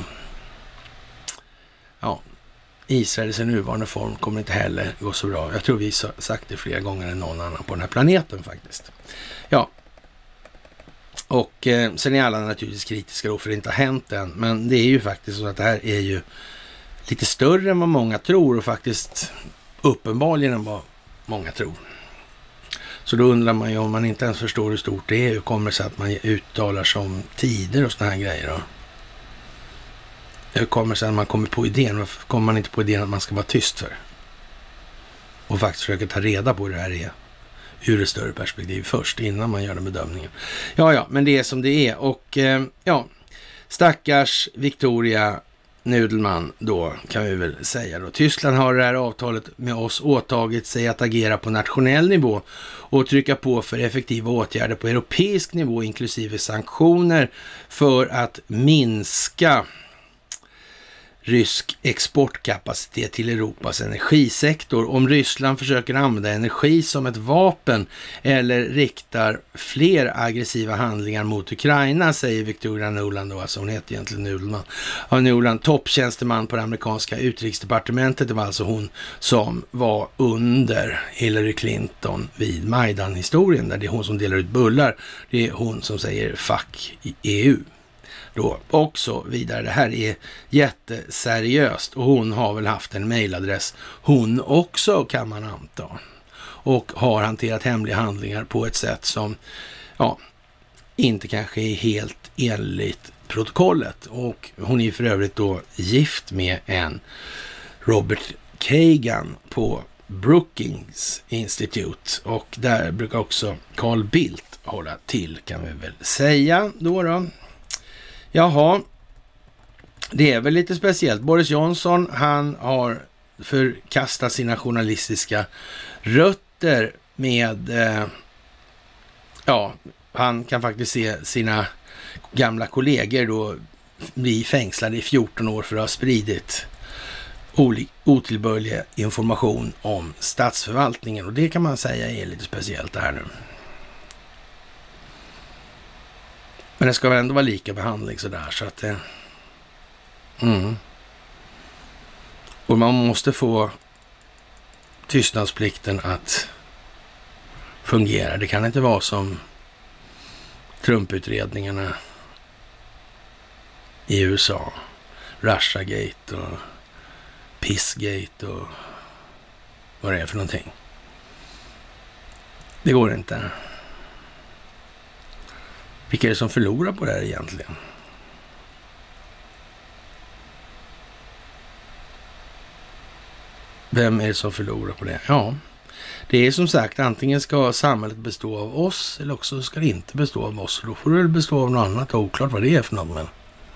Ja, Israel i sin nuvarande form kommer inte heller gå så bra. Jag tror vi har sagt det flera gånger än någon annan på den här planeten faktiskt. Ja, och sen är alla naturligtvis kritiska då för det inte har hänt än. Men det är ju faktiskt så att det här är ju lite större än vad många tror och faktiskt uppenbarligen än vad många tror. Så då undrar man ju om man inte ens förstår hur stort det är, hur kommer det sig att man uttalar sig om tider och såna här grejer då? Hur kommer det sig att man kommer på idén? Varför kommer man inte på idén att man ska vara tyst för? Och faktiskt försöka ta reda på hur det här är ur ett större perspektiv först, innan man gör den bedömningen. Ja, men det är som det är. Och ja, stackars Victoria Nudelman då, kan vi väl säga då. Tyskland har det här avtalet med oss åtagit sig att agera på nationell nivå och trycka på för effektiva åtgärder på europeisk nivå, inklusive sanktioner, för att minska rysk exportkapacitet till Europas energisektor. Om Ryssland försöker använda energi som ett vapen eller riktar fler aggressiva handlingar mot Ukraina, säger Victoria Nuland då, alltså hon heter egentligen Nudelman. Ja, Nuland, topptjänsteman på det amerikanska utrikesdepartementet, det var alltså hon som var under Hillary Clinton vid Majdan-historien, där det är hon som delar ut bullar, det är hon som säger fuck EU. Då också vidare. Det här är jätteseriöst och hon har väl haft en mejladress hon också, kan man anta, och har hanterat hemliga handlingar på ett sätt som ja, inte kanske är helt enligt protokollet. Och hon är för övrigt då gift med en Robert Kagan på Brookings Institute, och där brukar också Carl Bildt hålla till, kan vi väl säga då. Jaha, det är väl lite speciellt. Boris Johnson, han har förkastat sina journalistiska rötter med, ja, han kan faktiskt se sina gamla kollegor då bli fängslade i 14 år för att ha spridit otillbörlig information om statsförvaltningen. Och det kan man säga är lite speciellt det här nu. Men det ska väl ändå vara lika behandling sådär, så att det... Och man måste få tystnadsplikten att fungera. Det kan inte vara som Trump-utredningarna i USA. Russiagate och Pissgate och vad det är för någonting. Det går inte. Vilka är det som förlorar på det här egentligen? Vem är det som förlorar på det? Ja, Det är som sagt, antingen ska samhället bestå av oss eller också ska det inte bestå av oss. Då får det bestå av något annat, oklart vad det är för något. Men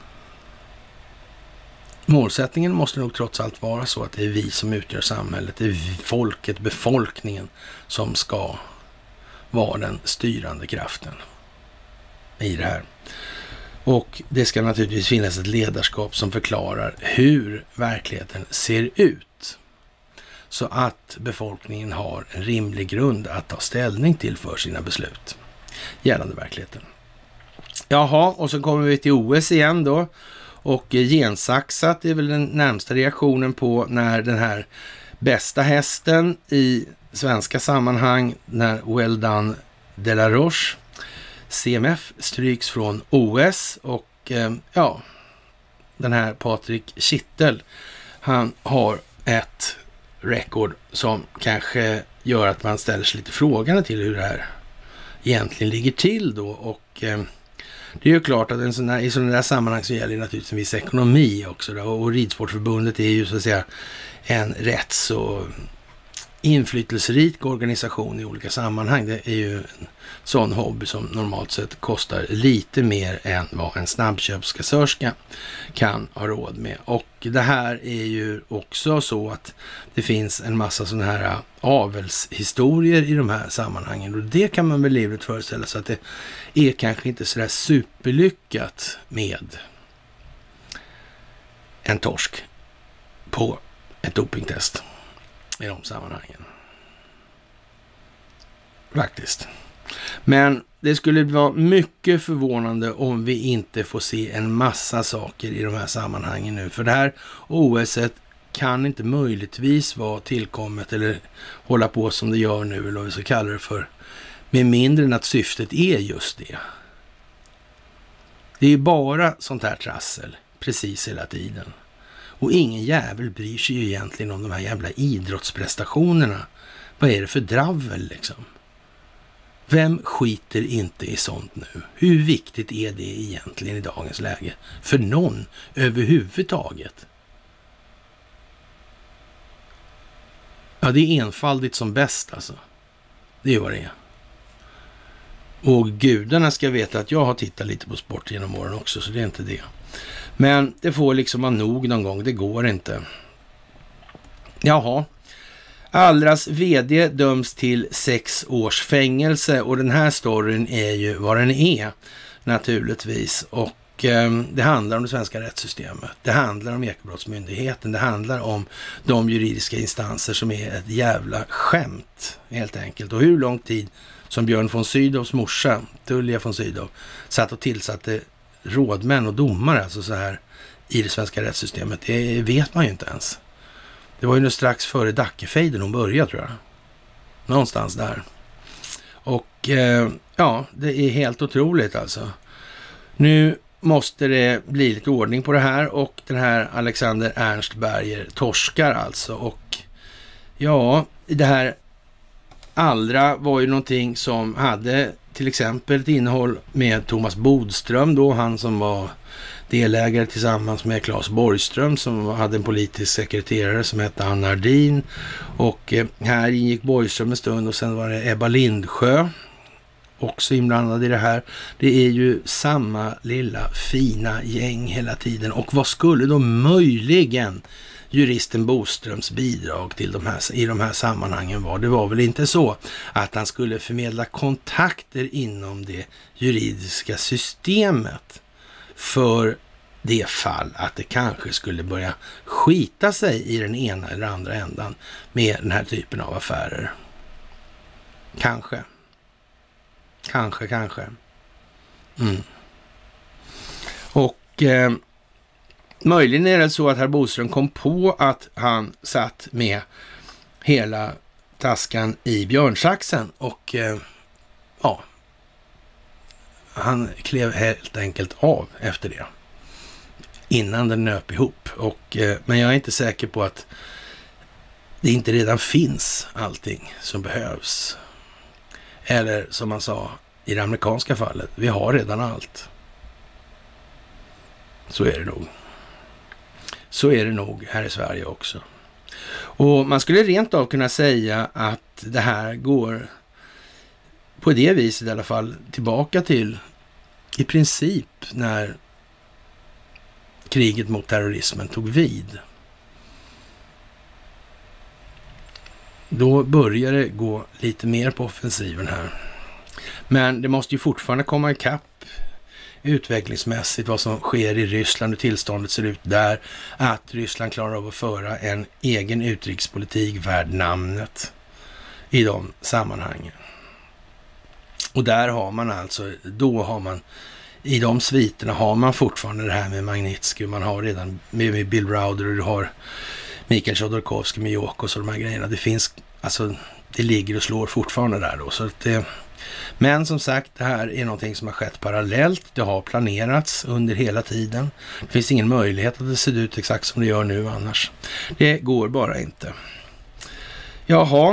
målsättningen måste nog trots allt vara så att det är vi som utgör samhället. Det är folket, befolkningen som ska vara den styrande kraften i det här. Och det ska naturligtvis finnas ett ledarskap som förklarar hur verkligheten ser ut. Så att befolkningen har en rimlig grund att ta ställning till för sina beslut gällande verkligheten. Jaha, och så kommer vi till OS igen då. Och gensaxat är väl den närmsta reaktionen på när den här bästa hästen i svenska sammanhang, när Well Done de la Roche, CMF, stryks från OS. Och ja, den här Patrik Kittel, han har ett rekord som kanske gör att man ställer sig lite frågande till hur det här egentligen ligger till då. Och det är ju klart att i sådana där sammanhang så gäller det naturligtvis en viss ekonomi också då. Och Ridsportförbundet är ju så att säga en rätt så inflytelserik organisation i olika sammanhang. Det är ju en sån hobby som normalt sett kostar lite mer än vad en snabbköpskassörska kan ha råd med. Och det här är ju också så att det finns en massa sådana här avelshistorier i de här sammanhangen. Och det kan man väl livligt föreställa sig att det är kanske inte sådär superlyckat med en torsk på ett dopingtest i de sammanhangen. Faktiskt. Men det skulle vara mycket förvånande om vi inte får se en massa saker i de här sammanhangen nu. För det här OS:et kan inte möjligtvis vara tillkommet eller hålla på som det gör nu, eller vad vi ska kalla det för, med mindre än att syftet är just det. Det är ju bara sånt här trassel precis hela tiden. Och ingen jävel bryr sig ju egentligen om de här jävla idrottsprestationerna. Vad är det för dravel liksom? Vem skiter inte i sånt nu? Hur viktigt är det egentligen i dagens läge? För någon överhuvudtaget? Ja, det är enfaldigt som bäst alltså. Det är vad det är. Och gudarna ska veta att jag har tittat lite på sport genom åren också, så det är inte det. Men det får liksom vara nog någon gång, det går inte. Jaha. Allras vd döms till 6 års fängelse och den här storyn är ju vad den är naturligtvis. Och det handlar om det svenska rättssystemet. Det handlar om Ekobrottsmyndigheten. Det handlar om de juridiska instanser som är ett jävla skämt helt enkelt. Och hur lång tid som Björn von Sydows morsa, Tullia von Sydow, satt och tillsatte rådmän och domare alltså så här i det svenska rättssystemet, det vet man ju inte ens. Det var ju nu strax före Dackefejden hon började, tror jag. Någonstans där. Och ja, det är helt otroligt alltså. Nu måste det bli lite ordning på det här och den här Alexander Ernst Berger torskar alltså. Och ja, det här Allra var ju någonting som hade till exempel ett innehåll med Thomas Bodström då, han som var delägare tillsammans med Claes Borgström som hade en politisk sekreterare som hette Anna Ardin. Och här ingick Borgström en stund och sen var det Ebba Lindsjö också inblandad i det här. Det är ju samma lilla fina gäng hela tiden. Och vad skulle då möjligen juristen Boströms bidrag till i de här sammanhangen var? Det var väl inte så att han skulle förmedla kontakter inom det juridiska systemet för det fall att det kanske skulle börja skita sig i den ena eller andra ändan med den här typen av affärer. Kanske. Och möjligen är det så att herr Boström kom på att han satt med hela taskan i björnsaxen och ja, han klev helt enkelt av efter det innan den nöp ihop. Och men jag är inte säker på att det inte redan finns allting som behövs. Eller som man sa i det amerikanska fallet, vi har redan allt. Så är det nog. Så är det nog här i Sverige också. Och man skulle rent av kunna säga att det här går på det viset i alla fall tillbaka till i princip när kriget mot terrorismen tog vid. Då börjar det gå lite mer på offensiven här. Men det måste ju fortfarande komma ikapp utvecklingsmässigt vad som sker i Ryssland och tillståndet ser ut där. Att Ryssland klarar av att föra en egen utrikespolitik värd namnet i de sammanhangen. Och där har man alltså, då har man i de sviterna har man fortfarande det här med Magnitsky. Man har redan med Bill Browder och du har Mikhail Chodorkovsky med Jokos och de här grejerna. Det finns, alltså det ligger och slår fortfarande där då. Så att det, men som sagt, det här är någonting som har skett parallellt. Det har planerats under hela tiden. Det finns ingen möjlighet att det ser ut exakt som det gör nu annars. Det går bara inte. Jaha.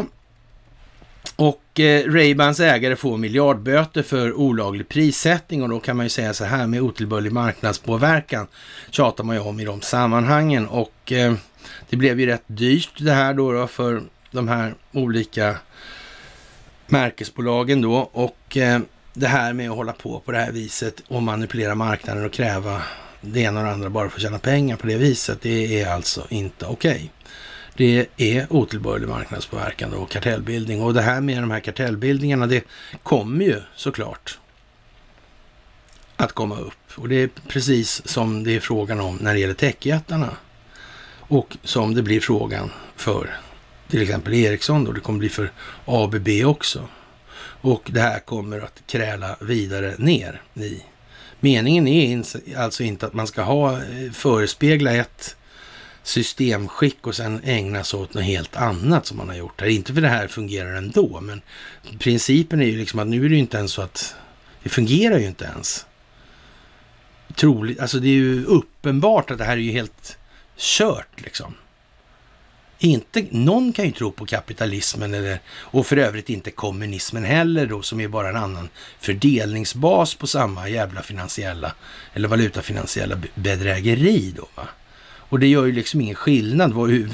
Och Ray-Bans ägare får miljardböter för olaglig prissättning och då kan man ju säga så här med otillbörlig marknadspåverkan tjatar man ju om i de sammanhangen och det blev ju rätt dyrt det här då för de här olika märkesbolagen då och det här med att hålla på det här viset och manipulera marknaden och kräva det ena och det andra bara för att tjäna pengar på det viset, det är alltså inte okej. Det är otillbörlig marknadspåverkan och kartellbildning. Och det här med de här kartellbildningarna, det kommer ju såklart att komma upp. Och det är precis som det är frågan om när det gäller techjättarna. Och som det blir frågan för till exempel Ericsson då. Det kommer bli för ABB också. Och det här kommer att kräla vidare ner i. Meningen är alltså inte att man ska förespegla ett systemskick och sen ägna sig åt något helt annat som man har gjort här. Inte för det här fungerar ändå, men principen är ju liksom att nu är det ju inte ens så att det fungerar ju inte ens. Troligt, alltså det är ju uppenbart att det här är ju helt kört liksom. Någon kan ju tro på kapitalismen och för övrigt inte kommunismen heller då, som är bara en annan fördelningsbas på samma jävla finansiella eller valutafinansiella bedrägeri då va. Och det gör ju liksom ingen skillnad.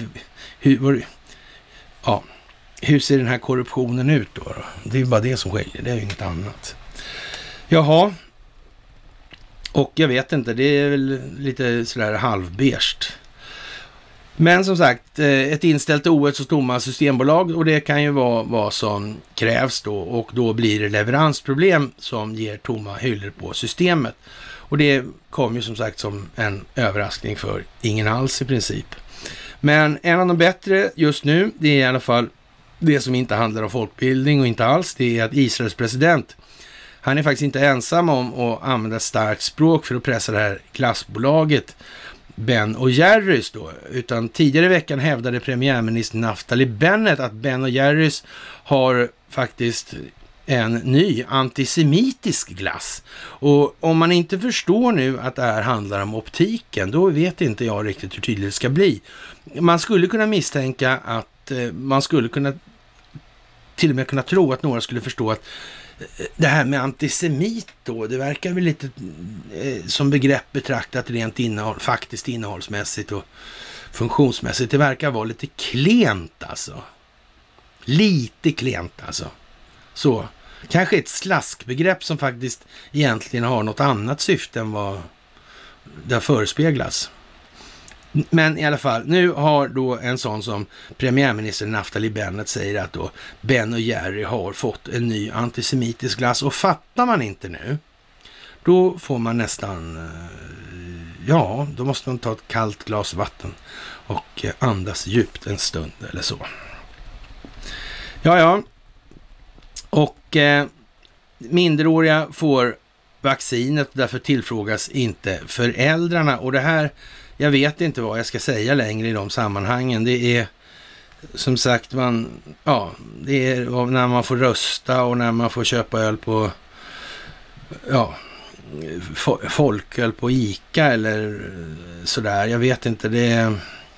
Hur ser den här korruptionen ut då? Det är ju bara det som skiljer, det är ju inget annat. Jaha. Och jag vet inte, det är väl lite sådär halvberst. Men som sagt, ett inställt OS och tomma systembolag och det kan ju vara vad som krävs då och då blir det leveransproblem som ger tomma hyllor på systemet. Och det kom ju som sagt som en överraskning för ingen alls i princip. Men en av de bättre just nu, det är i alla fall det som inte handlar om folkbildning och inte alls, det är att Israels president, han är faktiskt inte ensam om att använda starkt språk för att pressa det här glassbolaget Ben och Jerrys då, utan tidigare i veckan hävdade premiärminister Naftali Bennett att Ben och Jerrys har faktiskt en ny antisemitisk glass. Och om man inte förstår nu att det här handlar om optiken, då vet inte jag riktigt hur tydligt det ska bli. Man skulle kunna misstänka att man skulle kunna till och med kunna tro att några skulle förstå att det här med antisemit då, det verkar väl lite som begrepp betraktat rent faktiskt innehållsmässigt och funktionsmässigt. Det verkar vara lite klent alltså. Lite klent alltså. Så, kanske ett slaskbegrepp som faktiskt egentligen har något annat syfte än vad det förespeglas. Men i alla fall, nu har då en sån som premiärminister Naftali Bennett säger att då Ben och Jerry har fått en ny antisemitisk glass. Och fattar man inte nu, då får man nästan, då måste man ta ett kallt glas vatten och andas djupt en stund eller så. Ja. Och minderåriga får vaccinet och därför tillfrågas inte föräldrarna. Och det här, jag vet inte vad jag ska säga längre i de sammanhangen. Det är som sagt, det är när man får rösta och när man får köpa öl på, folköl på Ica eller sådär. Jag vet inte, det är,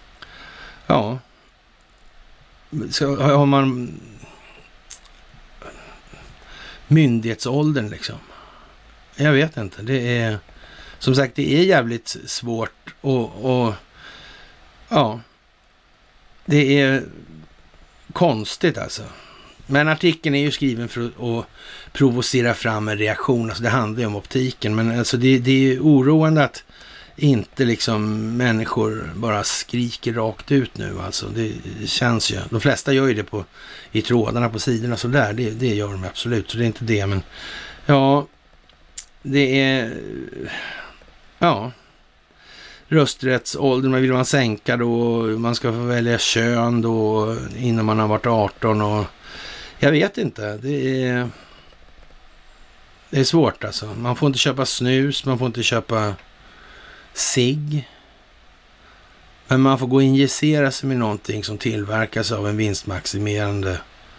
så har man myndighetsåldern liksom. Jag vet inte, det är som sagt, det är jävligt svårt och Det är konstigt alltså. Men artikeln är ju skriven för att provocera fram en reaktion. Alltså det handlar ju om optiken. Men alltså det är ju oroande att inte liksom människor bara skriker rakt ut nu. Alltså det känns ju. De flesta gör ju det i trådarna på sidorna så där. Det gör de absolut. Så det är inte det. Men ja, det är... Ja... Rösträttsåldern vill man sänka då, man ska få välja kön då innan man har varit 18 och jag vet inte, det är svårt alltså. Man får inte köpa snus, man får inte köpa cigg, men man får gå och injicera sig med någonting som tillverkas av en vinstmaximerande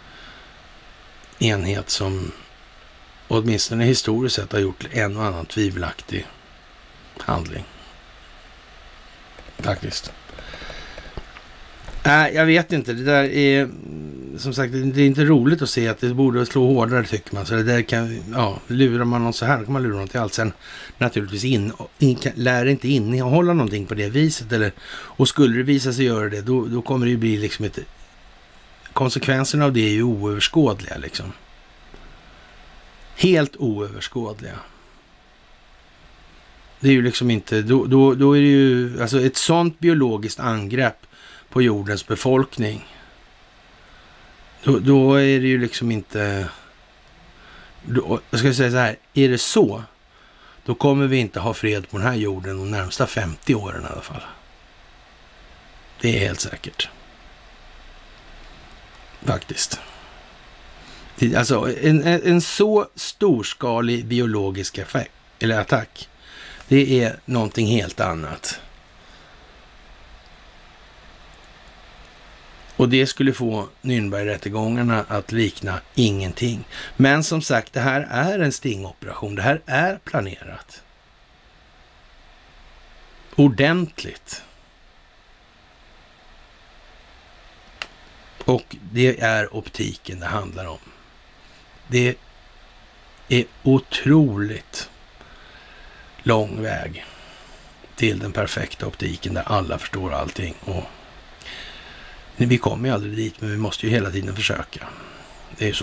enhet som åtminstone historiskt sett har gjort en och annan tvivelaktig handling. Faktiskt. Jag vet inte. Det där är som sagt, det är inte roligt att se att det borde slå hårdare tycker man. Så det där kan, lurar man någon så här kan man lura någon till allt. Sen naturligtvis lär inte innehålla någonting på det viset. Och skulle det visa sig göra det, då kommer det ju bli liksom konsekvenserna av det är ju oöverskådliga liksom. Helt oöverskådliga. Det är ju liksom inte, då är det ju, alltså ett sånt biologiskt angrepp på jordens befolkning. Då är det ju liksom inte, jag ska säga så här, är det så, då kommer vi inte ha fred på den här jorden de närmsta 50 åren i alla fall. Det är helt säkert. Faktiskt. Alltså en så storskalig biologisk effekt, eller attack, det är någonting helt annat. Och det skulle få Nürnbergrättegångarna att likna ingenting. Men som sagt, det här är en stingoperation. Det här är planerat. Ordentligt. Och det är optiken det handlar om. Det är otroligt lång väg till den perfekta optiken där alla förstår allting. Och vi kommer ju aldrig dit, men vi måste ju hela tiden försöka. Det är ju så.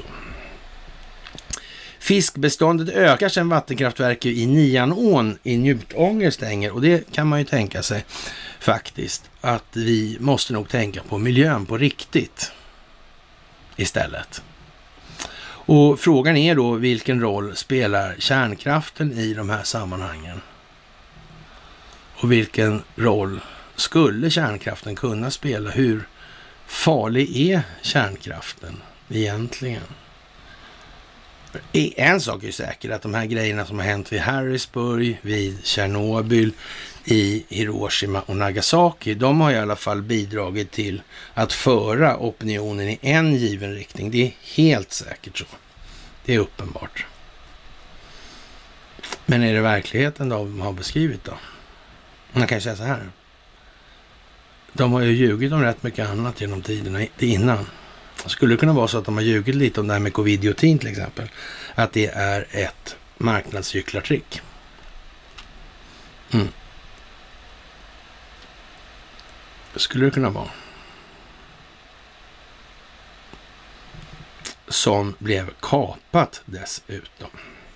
Fiskbeståndet ökar sedan vattenkraftverket i Nianån i Njutånger stänger. Och det kan man ju tänka sig faktiskt att vi måste nog tänka på miljön på riktigt istället. Och frågan är då vilken roll spelar kärnkraften i de här sammanhangen? Och vilken roll skulle kärnkraften kunna spela? Hur farlig är kärnkraften egentligen? En sak är ju säker, att de här grejerna som har hänt vid Harrisburg, vid Tjernobyl, i Hiroshima och Nagasaki, de har i alla fall bidragit till att föra opinionen i en given riktning. Det är helt säkert så. Det är uppenbart. Men är det verkligheten de har beskrivit då? Man kan säga så här. De har ju ljugit om rätt mycket annat genom tiderna innan. Skulle det kunna vara så att de har ljugit lite om det här med covidiotin till exempel? Att det är ett marknadscyklartrick. Skulle det kunna vara. Som blev kapat dessutom.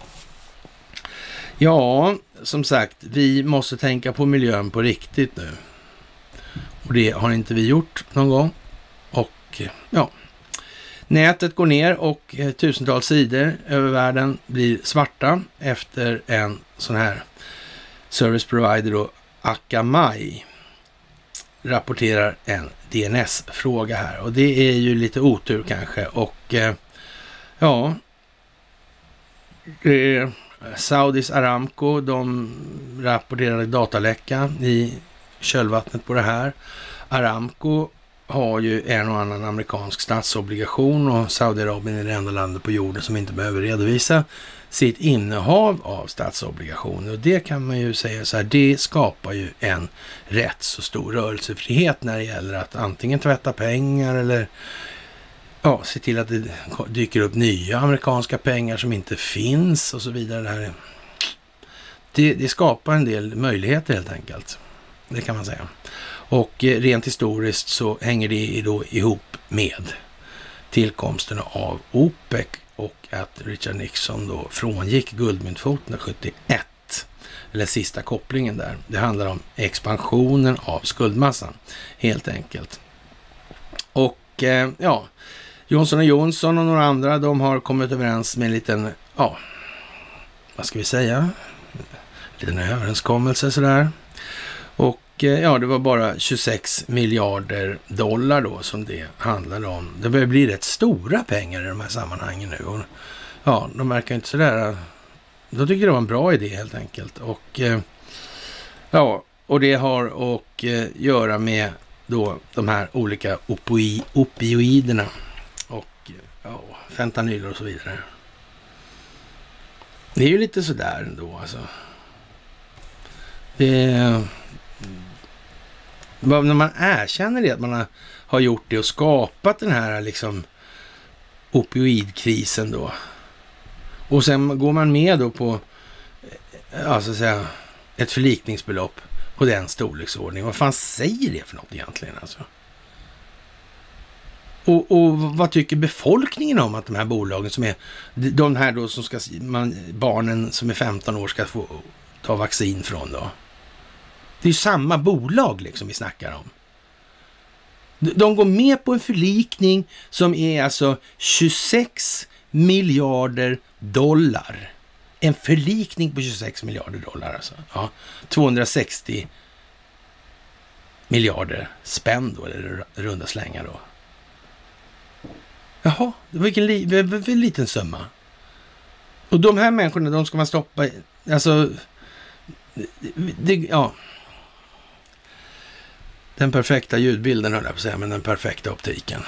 Ja, som sagt, vi måste tänka på miljön på riktigt nu. Och det har inte vi gjort någon gång. Och ja, nätet går ner och tusentals sidor över världen blir svarta efter en sån här service provider då, Akamai rapporterar en DNS-fråga här. Och det är ju lite otur kanske. Och ja, Saudis Aramco, de rapporterade dataläcka i kölvattnet på det här. Aramco har ju en och annan amerikansk statsobligation och Saudiarabien är det enda landet på jorden som inte behöver redovisa sitt innehav av statsobligationer. Och det kan man ju säga så här, det skapar ju en rätt så stor rörelsefrihet när det gäller att antingen tvätta pengar eller ja, se till att det dyker upp nya amerikanska pengar som inte finns och så vidare. Det skapar en del möjligheter helt enkelt. Det kan man säga. Och rent historiskt så hänger det då ihop med tillkomsten av OPEC och att Richard Nixon då frångick guldmyntfoten 71. Eller sista kopplingen där. Det handlar om expansionen av skuldmassan helt enkelt. Och ja, Johnson & Johnson och några andra, de har kommit överens med en liten, ja, vad ska vi säga? En liten överenskommelse sådär. Och ja, det var bara 26 miljarder dollar då som det handlade om. Det börjar bli rätt stora pengar i de här sammanhangen nu. Och ja, de verkar inte sådär. Då tycker det var en bra idé helt enkelt. Och ja, och det har att göra med då de här olika opioiderna och ja, fentanyler och så vidare. Det är ju lite sådär ändå alltså. När man erkänner det, att man har gjort det och skapat den här liksom opioidkrisen då. Och sen går man med då på alltså säga, ett förlikningsbelopp på den storleksordningen. Vad fan säger det för något egentligen alltså? Och vad tycker befolkningen om att de här bolagen som är de här då som ska barnen som är 15 år ska få ta vaccin från då? Det är ju samma bolag liksom vi snackar om. De går med på en förlikning som är alltså 26 miljarder dollar. En förlikning på 26 miljarder dollar alltså. Ja, 260 miljarder spänn då, eller runda slängar då. Jaha, det var vilken liten summa. Och de här människorna, de ska man stoppa, alltså, ja. Den perfekta ljudbilden höll jag på att säga, men den perfekta optiken.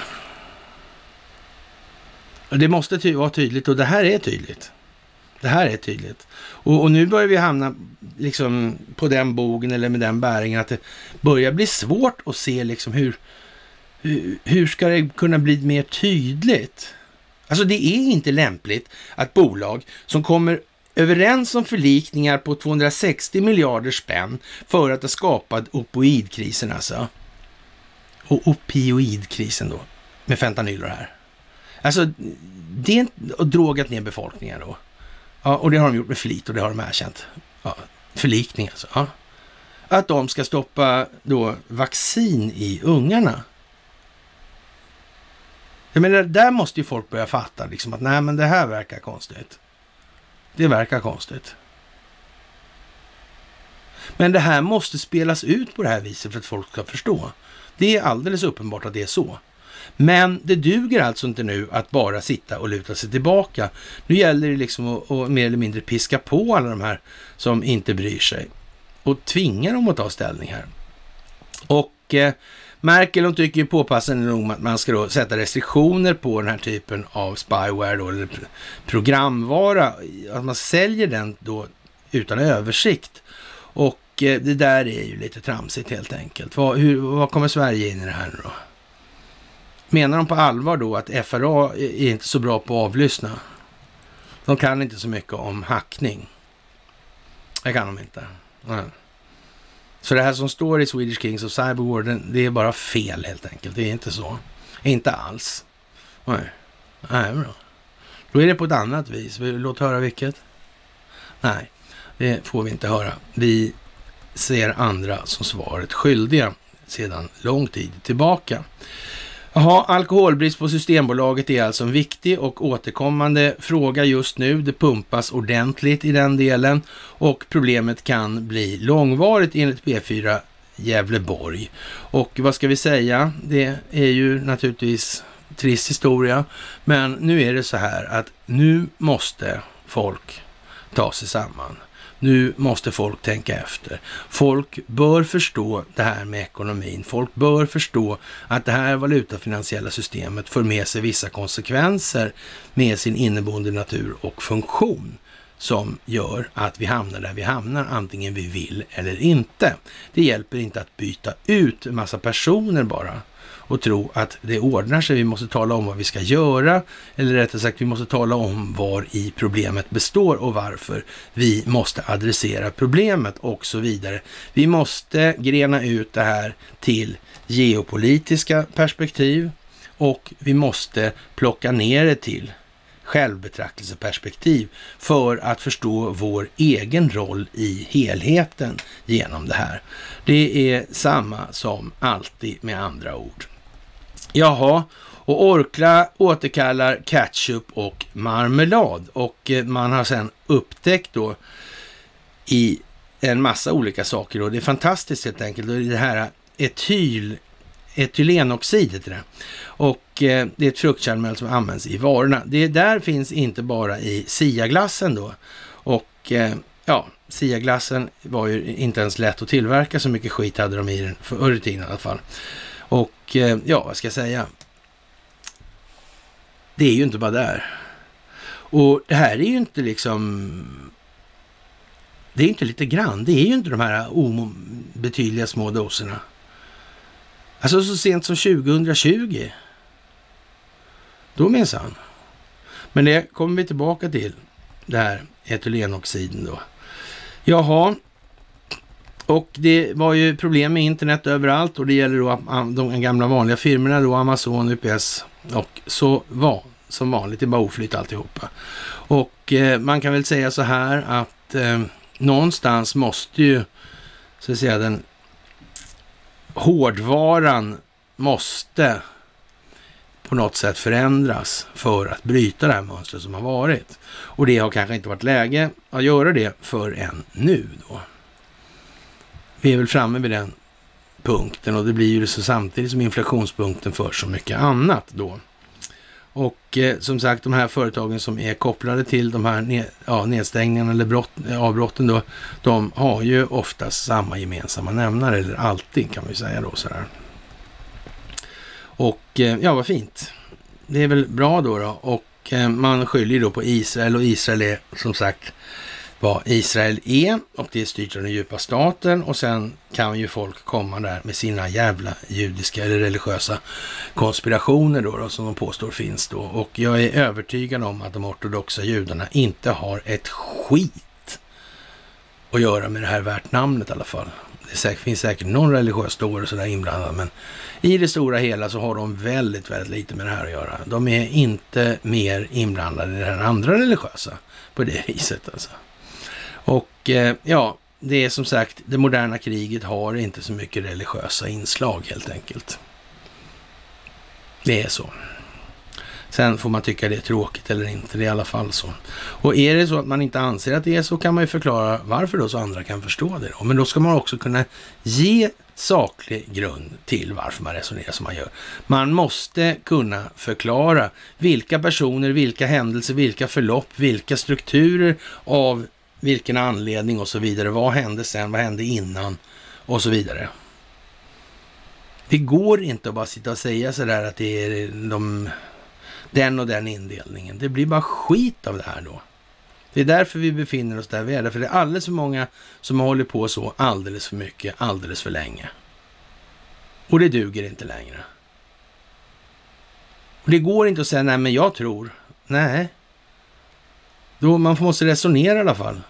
Och det måste vara tydligt, och det här är tydligt. Det här är tydligt. Och nu börjar vi hamna liksom på den bogen eller med den bäringen att det börjar bli svårt att se liksom hur ska det kunna bli mer tydligt? Alltså det är inte lämpligt att bolag som kommer överens om förlikningar på 260 miljarder spänn för att ha skapat opioidkrisen alltså. Och opioidkrisen då, med fentanyler här. Alltså det är drogat ner befolkningen då. Ja, och det har de gjort med flit och det har de erkänt. Ja, förlikning alltså. Ja. Att de ska stoppa då vaccin i ungarna. Jag menar, där måste ju folk börja fatta liksom att nej, men det här verkar konstigt. Det verkar konstigt. Men det här måste spelas ut på det här viset för att folk ska förstå. Det är alldeles uppenbart att det är så. Men det duger alltså inte nu att bara sitta och luta sig tillbaka. Nu gäller det liksom att mer eller mindre piska på alla de här som inte bryr sig. Och tvinga dem att ta ställning här. Och Merkel, hon tycker ju påpassande nog att man ska då sätta restriktioner på den här typen av spyware då, eller programvara. Att man säljer den då utan översikt. Och det där är ju lite tramsigt helt enkelt. Vad kommer Sverige in i det här nu då? Menar de på allvar då att FRA är inte så bra på att avlyssna? De kan inte så mycket om hackning. Det kan de inte. Nej. Så det här som står i Swedish Kings of Cyberwar, det är bara fel helt enkelt. Det är inte så. Inte alls. Nej, bra. Då är det på ett annat vis. Låt höra vilket. Nej, det får vi inte höra. Vi ser andra som svaret skyldiga sedan lång tid tillbaka. Jaha, alkoholbrist på Systembolaget är alltså en viktig och återkommande fråga just nu. Det pumpas ordentligt i den delen och problemet kan bli långvarigt enligt P4 Gävleborg. Och vad ska vi säga? Det är ju naturligtvis trist historia, men nu är det så här att nu måste folk ta sig samman. Nu måste folk tänka efter. Folk bör förstå det här med ekonomin. Folk bör förstå att det här valutafinansiella systemet för med sig vissa konsekvenser med sin inneboende natur och funktion som gör att vi hamnar där vi hamnar, antingen vi vill eller inte. Det hjälper inte att byta ut en massa personer bara och tro att det ordnar sig. Vi måste tala om vad vi ska göra, eller rättare sagt vi måste tala om var i problemet består och varför vi måste adressera problemet och så vidare. Vi måste grena ut det här till geopolitiska perspektiv och vi måste plocka ner det till självbetraktelseperspektiv för att förstå vår egen roll i helheten genom det här. Det är samma som alltid med andra ord. Jaha, och Orkla återkallar ketchup och marmelad och man har sedan upptäckt då i en massa olika saker och det är fantastiskt helt enkelt. Det här etylenoxidet i det. Och det är ett fruktkärnmjöl som används i varorna. Det där finns inte bara i Sia-glassen då. Och Sia-glassen var ju inte ens lätt att tillverka, så mycket skit hade de i den förr i tiden i alla fall. Och vad ska jag säga? Det är ju inte bara där. Och det här är ju inte liksom... Det är inte lite grann. Det är ju inte de här obetydliga små doserna. Alltså så sent som 2020. Då minsann. Men det kommer vi tillbaka till. Det här etylenoxiden då. Jaha. Och det var ju problem med internet överallt. Och det gäller då de gamla vanliga firmorna då. Amazon, UPS. Och så var som vanligt. Det är bara oflytt alltihopa. Och man kan väl säga så här att någonstans måste ju så att säga den hårdvaran måste på något sätt förändras för att bryta det här mönstret som har varit. Och det har kanske inte varit läge att göra det förrän nu då. Vi är väl framme vid den punkten och det blir ju så samtidigt som inflationspunkten för så mycket annat då. Och som sagt, de här företagen som är kopplade till de här nedstängningarna eller avbrotten då, de har ju oftast samma gemensamma nämnare, eller alltid kan vi säga då sådär. Och vad fint. Det är väl bra då. Och man skyller då på Israel och Israel är som sagt vad Israel är och det är styrt av den djupa staten och sen kan ju folk komma där med sina jävla judiska eller religiösa konspirationer då som de påstår finns då. Och jag är övertygad om att de ortodoxa judarna inte har ett skit att göra med det här värt namnet i alla fall. Det finns säkert någon religiös stor och sådär inblandad, men i det stora hela så har de väldigt, väldigt lite med det här att göra. De är inte mer inblandade i det här andra religiösa på det viset alltså. Och det är som sagt, det moderna kriget har inte så mycket religiösa inslag helt enkelt. Det är så. Sen får man tycka det är tråkigt eller inte, det är i alla fall så. Och är det så att man inte anser att det är så kan man ju förklara varför då så andra kan förstå det då. Men då ska man också kunna ge saklig grund till varför man resonerar som man gör. Man måste kunna förklara vilka personer, vilka händelser, vilka förlopp, vilka strukturer av vilken anledning och så vidare. Vad hände sen? Vad hände innan? Och så vidare. Det går inte att bara sitta och säga sådär att det är den och den indelningen. Det blir bara skit av det här då. Det är därför vi befinner oss där vi är. För det är alldeles för många som håller på så alldeles för mycket, alldeles för länge. Och det duger inte längre. Och det går inte att säga nej men jag tror. Nej. Då man måste resonera i alla fall.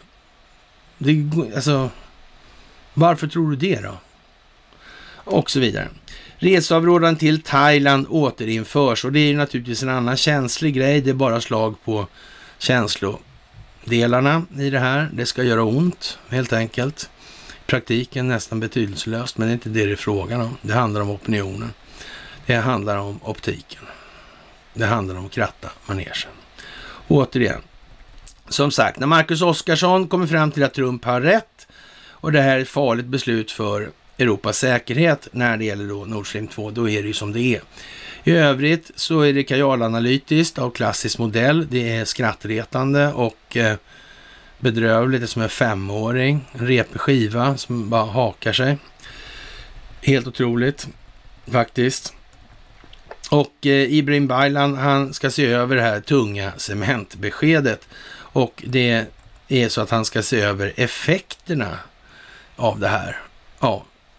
Varför tror du det då? Och så vidare. Reseavrådan till Thailand återinförs och det är ju naturligtvis en annan känslig grej. Det är bara slag på känslodelarna i det här. Det ska göra ont helt enkelt. Praktiken nästan betydelselöst, men det är inte det är frågan om. Det handlar om opinionen. Det handlar om optiken. Det handlar om att kratta manegen. Återigen. Som sagt, när Marcus Oskarsson kommer fram till att Trump har rätt och det här är ett farligt beslut för Europas säkerhet när det gäller då Nord Stream 2, då är det ju som det är. I övrigt så är det kajalanalytiskt av klassisk modell. Det är skrattretande och bedrövligt. Det är som en 5-åring. En repig skiva som bara hakar sig. Helt otroligt faktiskt. Och Ibrahim Baylan, han ska se över det här tunga cementbeskedet. Och det är så att han ska se över effekterna av det här. Ja,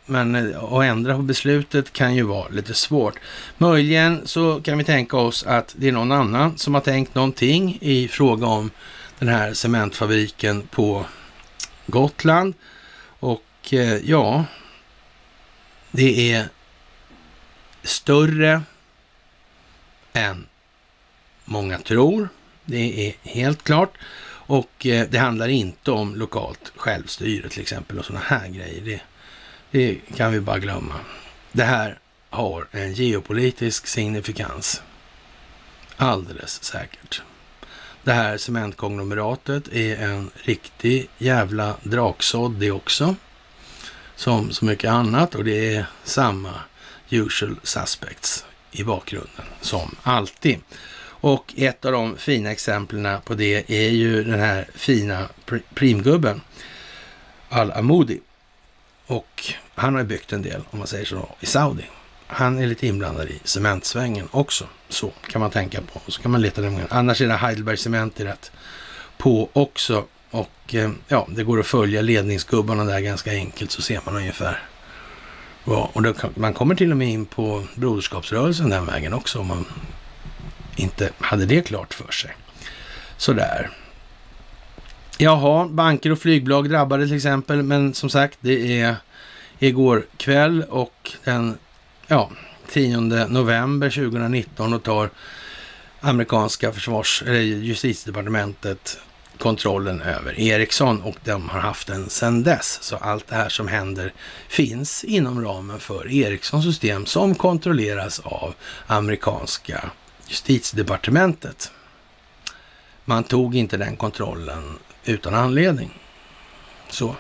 Men att ändra på beslutet kan ju vara lite svårt. Möjligen så kan vi tänka oss att det är någon annan som har tänkt någonting i fråga om den här cementfabriken på Gotland. Och ja, det är större än många tror. Det är helt klart. Och det handlar inte om lokalt självstyre till exempel och sådana här grejer. Det kan vi bara glömma. Det här har en geopolitisk signifikans. Alldeles säkert. Det här cementkonglomeratet är en riktig jävla draksådd det också. Som så mycket annat, och det är samma usual suspects i bakgrunden som alltid. Och ett av de fina exemplen på det är ju den här fina primgubben Al-Amoudi. Och han har byggt en del, om man säger så, i Saudi. Han är lite inblandad i cementsvängen också. Så kan man tänka på. Och så kan man leta den. Annars är det Heidelberg Cement i rätt på också. Och ja, det går att följa ledningsgubbarna där ganska enkelt, så ser man ungefär. Ja, och då man kommer till och med in på broderskapsrörelsen den vägen också, om man inte hade det klart för sig. Sådär. Jaha, banker och flygbolag drabbade till exempel, men som sagt, det är igår kväll och den 10 november 2019 och tar amerikanska justitiedepartementet kontrollen över Ericsson, och de har haft den sedan dess. Så allt det här som händer finns inom ramen för Ericssons system som kontrolleras av amerikanska justitiedepartementet. Man tog inte den kontrollen utan anledning. Så.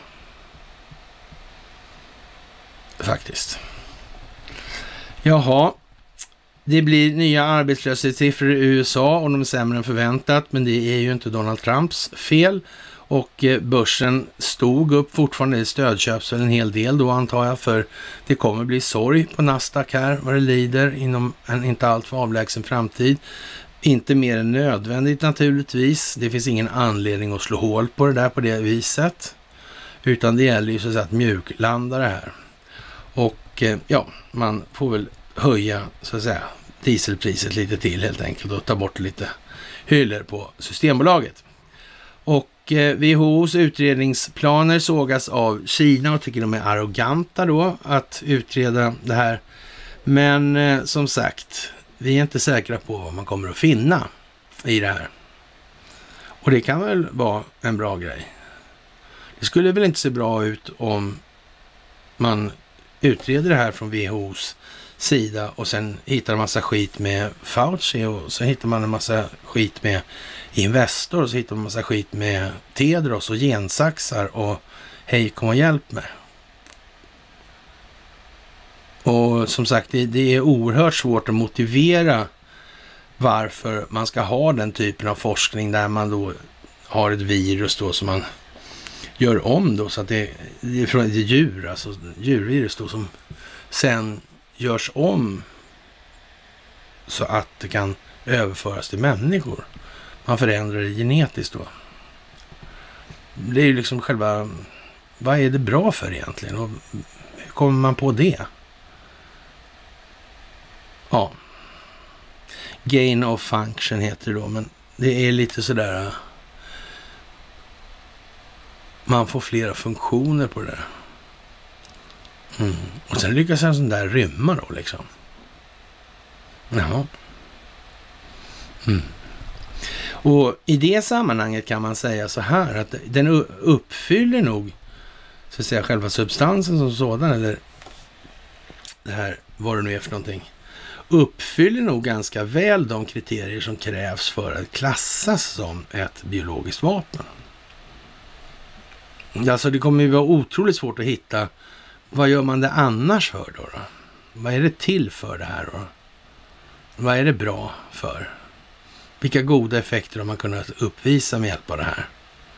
Faktiskt. Jaha. Det blir nya arbetslöshetssiffror i USA och de är sämre än förväntat, men det är ju inte Donald Trumps fel. Och börsen stod upp fortfarande, det stödköps väl en hel del då antar jag, för det kommer bli sorg på Nasdaq här vad det lider inom en inte alltför avlägsen framtid. Inte mer än nödvändigt naturligtvis. Det finns ingen anledning att slå hål på det där på det viset. Utan det gäller ju så att säga att mjuklanda det här. Och ja, man får väl höja så att säga dieselpriset lite till helt enkelt och ta bort lite hyllor på Systembolaget. Och WHOs utredningsplaner sågas av Kina och tycker de är arroganta då att utreda det här. Men som sagt, vi är inte säkra på vad man kommer att finna i det här. Och det kan väl vara en bra grej. Det skulle väl inte se bra ut om man utreder det här från WHOs sida och sen hittar en massa skit med Fauci och så hittar man en massa skit med Investor och så hittar man en massa skit med Tedros och gensaxar och hej, kom och hjälp mig. Och som sagt, det är oerhört svårt att motivera varför man ska ha den typen av forskning där man då har ett virus då som man gör om då så att det är från ett djur, alltså djurvirus då som sen görs om så att det kan överföras till människor. Man förändrar det genetiskt då. Det är ju liksom själva, vad är det bra för egentligen och hur kommer man på det? Ja. Gain of function heter det då, men det är lite sådär man får flera funktioner på det där. Och sen lyckas en sån där rymma då liksom. Jaha. Och i det sammanhanget kan man säga så här att den uppfyller nog så att säga själva substansen som sådan, eller det här, vad det nu är för någonting, uppfyller nog ganska väl de kriterier som krävs för att klassas som ett biologiskt vapen. Alltså det kommer ju vara otroligt svårt att hitta, vad gör man det annars för då? Vad är det till för det här då? Vad är det bra för? Vilka goda effekter har man kunnat uppvisa med hjälp av det här?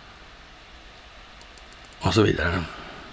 Och så vidare.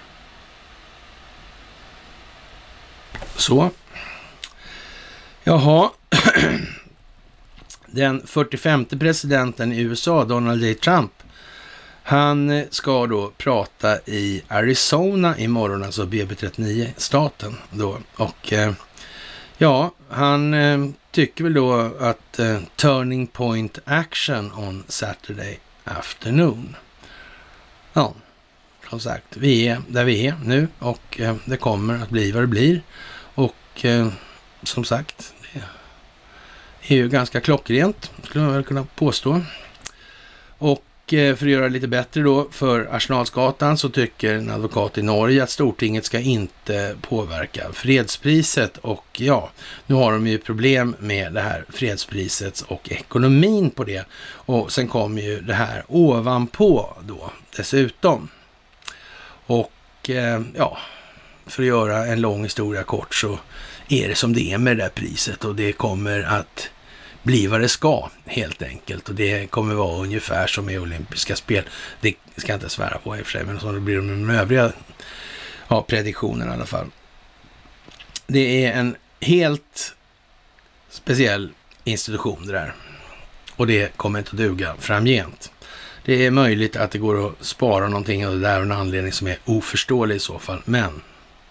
Så. Jaha. Den 45:e presidenten i USA, Donald J. Trump, Han ska då prata i Arizona imorgon, alltså BB39-staten då. Och ja, han tycker väl då att turning point action on Saturday afternoon. Ja, som sagt, vi är där vi är nu och det kommer att bli vad det blir. Och som sagt, det är ju ganska klockrent, skulle man väl kunna påstå. Och för att göra det lite bättre då för Arsenalsgatan så tycker en advokat i Norge att Stortinget ska inte påverka fredspriset. Och ja, nu har de ju problem med det här fredspriset och ekonomin på det. Och sen kommer ju det här ovanpå då dessutom. Och ja, för att göra en lång historia kort så är det som det är med det där priset och det kommer att bli vad det ska helt enkelt. Och det kommer vara ungefär som med olympiska spel. Det ska jag inte svära på i och för sig, men så det blir de övriga prediktionerna i alla fall. Det är en helt speciell institution det där. Och det kommer inte att duga framgent. Det är möjligt att det går att spara någonting och det där är en anledning som är oförståelig i så fall. Men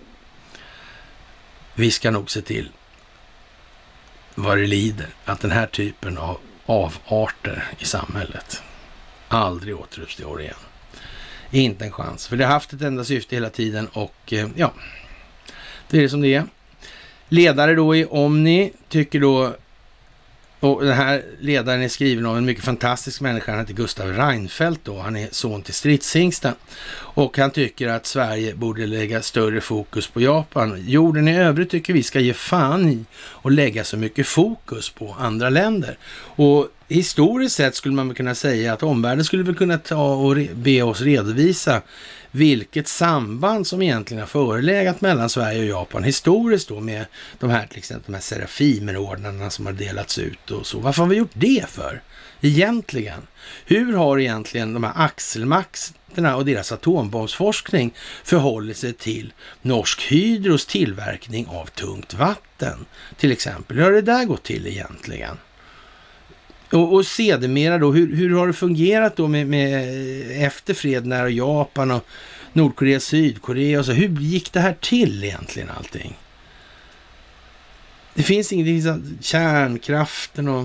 vi ska nog se till vad det lider att den här typen av avarter i samhället aldrig återuppstår igen. Inte en chans. För det har haft ett enda syfte hela tiden och ja, det är det som det är. Ledare då i Omni tycker då, och den här ledaren är skriven av en mycket fantastisk människa, han heter Gustav Reinfeldt då, han är son till stridshingsten. Och han tycker att Sverige borde lägga större fokus på Japan. Jorden i övrigt tycker vi ska ge fan i och lägga så mycket fokus på andra länder. Och historiskt sett skulle man kunna säga att omvärlden skulle väl kunna ta och be oss redovisa vilket samband som egentligen har förelegat mellan Sverige och Japan historiskt då med de här till exempel de här Serafimerordnarna som har delats ut och så. Varför har vi gjort det för egentligen? Hur har egentligen de här axelmakterna och deras atombombsforskning förhållit sig till Norsk Hydros tillverkning av tungt vatten till exempel? Hur har det där gått till egentligen? Och sedermera då, hur har det fungerat då med efter fred nära Japan och Nordkorea, Sydkorea och så? Hur gick det här till egentligen allting? Det finns ingenting som kärnkraften och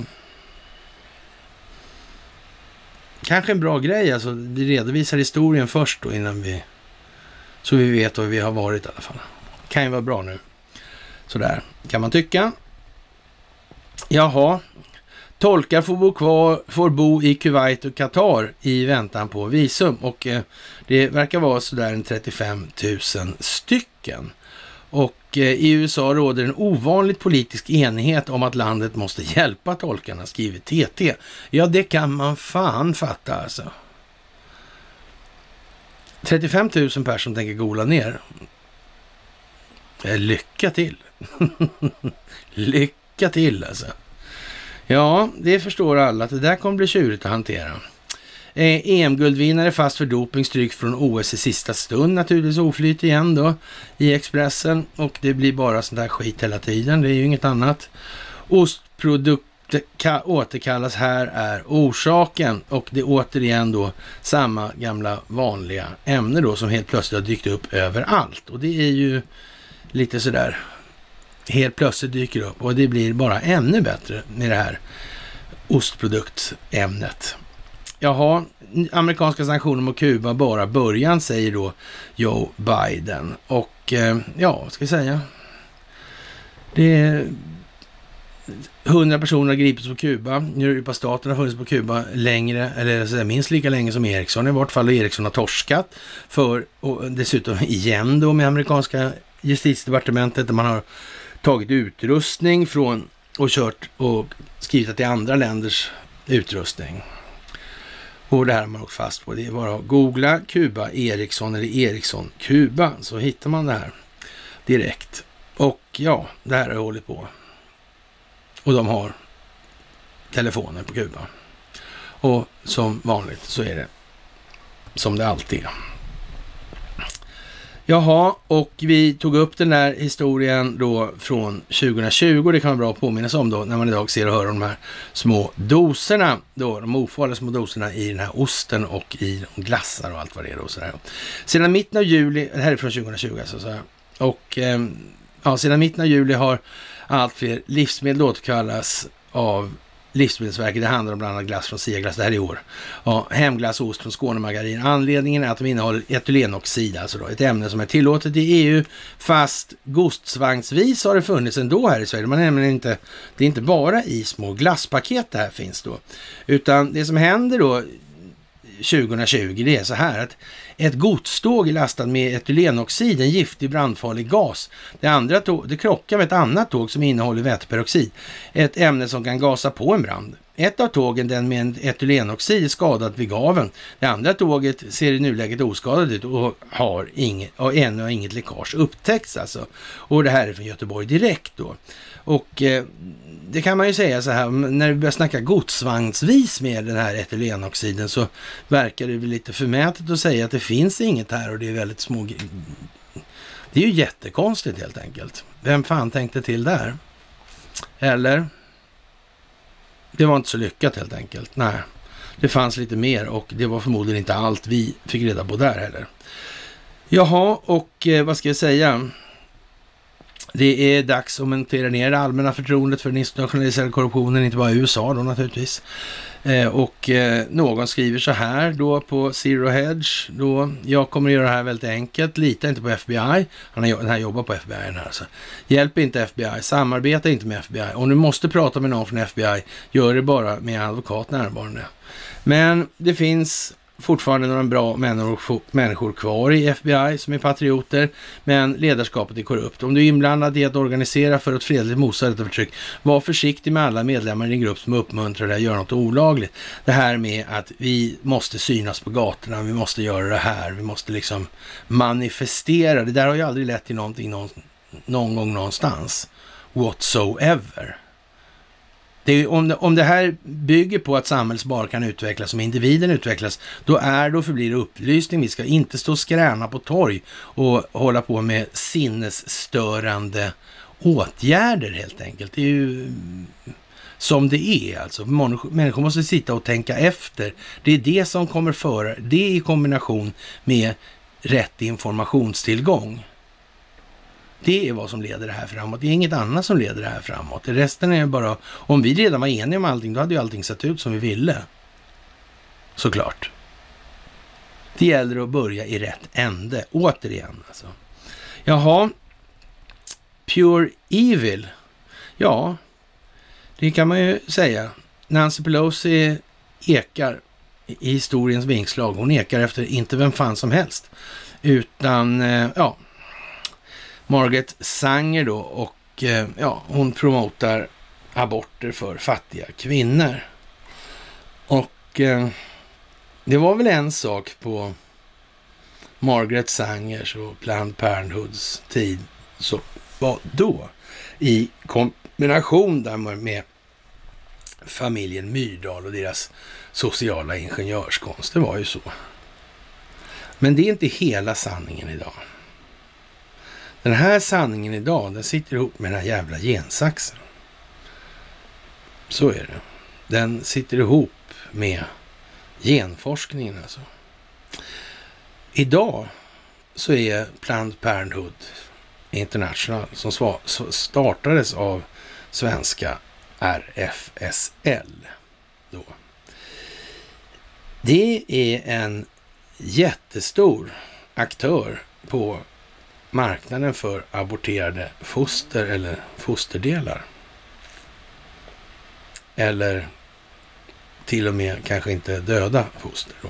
kanske en bra grej, alltså vi redovisar historien först då innan vi, så vi vet vad vi har varit i alla fall. Kan ju vara bra nu. Sådär kan man tycka. Jaha. Tolkar får bo i Kuwait och Qatar i väntan på visum och det verkar vara sådär 35 000 stycken. Och i USA råder en ovanligt politisk enighet om att landet måste hjälpa tolkarna, skriver TT. Ja, det kan man fan fatta alltså. 35 000 personer som tänker gola ner. Lycka till. Lycka till alltså. Ja, det förstår alla att det där kommer bli tjurigt att hantera. EM-guldvinnare fast för doping, stryk från OS i sista stund, naturligtvis oflyt igen då i Expressen och det blir bara sån där skit hela tiden, det är ju inget annat. Ostprodukter återkallas, här är orsaken och det är återigen då samma gamla vanliga ämne då som helt plötsligt har dykt upp överallt och det är ju lite sådär helt plötsligt dyker upp och det blir bara ännu bättre med det här ostproduktämnet. Jaha, amerikanska sanktioner mot Kuba bara början, säger då Joe Biden. Och ja, ska vi säga, det är 100 personer har gripits på Kuba. Nu Europastaten har funnits på Kuba längre, eller så minst lika länge som Ericsson i vart fall, och Ericsson har torskat för, och dessutom igen då med amerikanska justitiedepartementet där man har tagit utrustning från och kört och skrivit att det är andra länders utrustning. Och det här har man åkt fast på. Det är bara att googla Kuba Ericsson eller Ericsson Kuba så hittar man det här direkt. Och ja, det här har hållit på. Och de har telefoner på Kuba. Och som vanligt så är det som det alltid är. Jaha, och vi tog upp den där historien då från 2020. Det kan vara bra att påminna sig om då när man idag ser och hör om de här små doserna då, de ofarliga små doserna i den här osten och i glassar och allt vad det är då. Så där. Sedan mitten av juli, det här är från 2020 alltså, så här. Och sedan mitten av juli har allt fler livsmedel återkallas av Livsmedelsverket. Det handlar om bland annat glass från Siaglass, det här i år. Ja, hemglass och ost från Skånemargarin. Anledningen är att de innehåller etylenoxid, alltså då, ett ämne som är tillåtet i EU, fast godsvagnsvis har det funnits ändå här i Sverige. Man nämligen inte, det är inte bara i små glasspaket det här finns då, utan det som händer då 2020, det är så här att ett godståg är lastat med etylenoxid, en giftig brandfarlig gas. Det krockar med ett annat tåg som innehåller väteperoxid, ett ämne som kan gasa på en brand. Ett av tågen, den med etylenoxid, är skadat vid gaven. Det andra tåget ser i nuläget oskadat ut och har ännu har inget läckage upptäckts alltså. Och det här är från Göteborg direkt då. Och det kan man ju säga så här, när vi börjar snacka godsvagnsvis med den här etylenoxiden så verkar det väl lite förmätet att säga att det finns inget här och det är väldigt små. Det är ju jättekonstigt helt enkelt. Vem fan tänkte till där? Eller? Det var inte så lyckat helt enkelt. Nej, det fanns lite mer och det var förmodligen inte allt vi fick reda på där heller. Jaha, och vad ska jag säga? Det är dags att montera ner det allmänna förtroendet för den internationaliserade korruptionen, inte bara i USA då naturligtvis. Och någon skriver så här då på Zero Hedge då: jag kommer att göra det här väldigt enkelt, lita inte på FBI. Den här jobbar på FBI den här alltså. Hjälp inte FBI, samarbeta inte med FBI. Om du måste prata med någon från FBI, gör det bara med advokat närvarande. Men det finns fortfarande några bra människor kvar i FBI som är patrioter, men ledarskapet är korrupt. Om du är inblandad i att organisera för ett fredligt motstånd och förtryck, var försiktig med alla medlemmar i din grupp som uppmuntrar dig att göra något olagligt. Det här med att vi måste synas på gatorna, vi måste göra det här, vi måste liksom manifestera. Det där har ju aldrig lett till någonting någon gång någonstans. Whatsoever. Det är, om det här bygger på att samhället bara kan utvecklas som individen utvecklas, då förblir det upplysning. Vi ska inte stå skräna på torg och hålla på med sinnesstörande åtgärder helt enkelt. Det är ju som det är alltså. Människor måste sitta och tänka efter. Det är det som kommer före. Det i kombination med rätt informationstillgång. Det är vad som leder det här framåt. Det är inget annat som leder det här framåt. Resten är bara, om vi redan var eniga om allting, då hade ju allting sett ut som vi ville. Såklart. Det gäller att börja i rätt ände. Återigen alltså. Jaha. Pure Evil. Ja, det kan man ju säga. Nancy Pelosi ekar i historiens vingslag. Hon ekar efter inte vem fan som helst. Utan, Margaret Sanger då, och hon promotar aborter för fattiga kvinnor. Och det var väl en sak på Margaret Sangers och Planned Parenthoods tid, så var då i kombination där med familjen Myrdal och deras sociala ingenjörskonst. Det var ju så. Men det är inte hela sanningen idag. Den här sanningen idag, den sitter ihop med den här jävla gensaxen. Så är det. Den sitter ihop med genforskningen alltså. Idag så är Planned Parenthood International, som startades av svenska RFSL då. Det är en jättestor aktör på marknaden för aborterade foster eller fosterdelar. Eller till och med kanske inte döda foster då.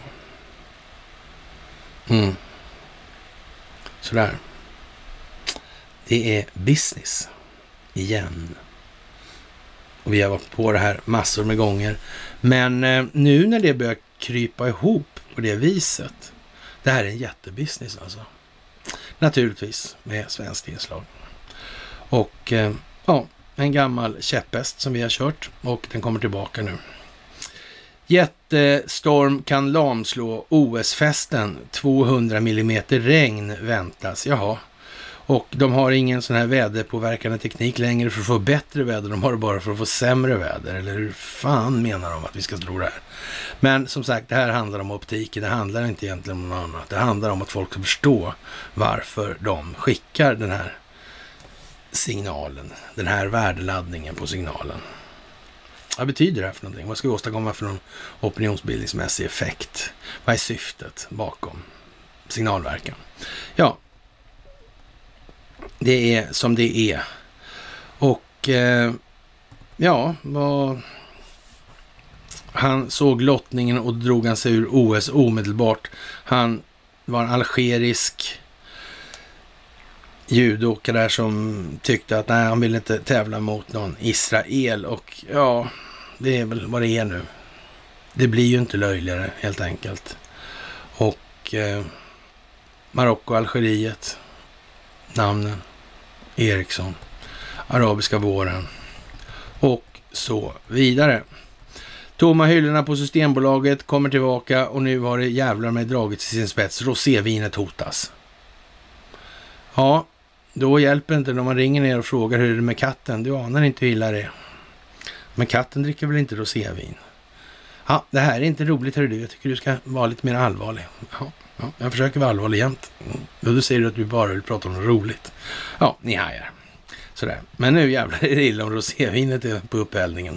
Sådär. Det är business igen. Och vi har varit på det här massor med gånger. Men nu när det börjar krypa ihop på det viset. Det här är en jättebusiness alltså. Naturligtvis med svenskt inslag. Och en gammal käpphäst som vi har kört. Och den kommer tillbaka nu. Jättestorm kan lamslå OS-festen. 200 millimeter regn väntas. Jaha. Och de har ingen sån här väderpåverkande teknik längre för att få bättre väder. De har det bara för att få sämre väder. Eller hur fan menar de att vi ska tro det här? Men som sagt, det här handlar om optiken. Det handlar inte egentligen om något annat. Det handlar om att folk ska förstå varför de skickar den här signalen. Den här värdeladdningen på signalen. Vad betyder det här för någonting? Vad ska vi åstadkomma för någon opinionsbildningsmässig effekt? Vad är syftet bakom signalverkan? Ja, det är som det är. Och ja, han såg lottningen och drog han sig ur OS omedelbart. Han var en algerisk judåkare där som tyckte att nej, han ville inte tävla mot någon Israel. Och ja, det är väl vad det är nu. Det blir ju inte löjligare helt enkelt. Och Marocko, Algeriet, namnen, Eriksson, arabiska våren och så vidare. Tomma hyllorna på Systembolaget kommer tillbaka och nu har det jävlar med dragit till sin spets. Rosévinet hotas. Ja, då hjälper inte när man ringer ner och frågar hur är det med katten. Du anar inte hur illa det är. Men katten dricker väl inte rosévin? Ja, det här är inte roligt, hör du. Jag tycker du ska vara lite mer allvarlig. Ja, jag försöker vara allvarlig jämt. Och då säger du att du bara vill prata om något roligt. Ja, ni hajar. Sådär. Men nu jävlar är det illa om rosévinet är på upphällningen.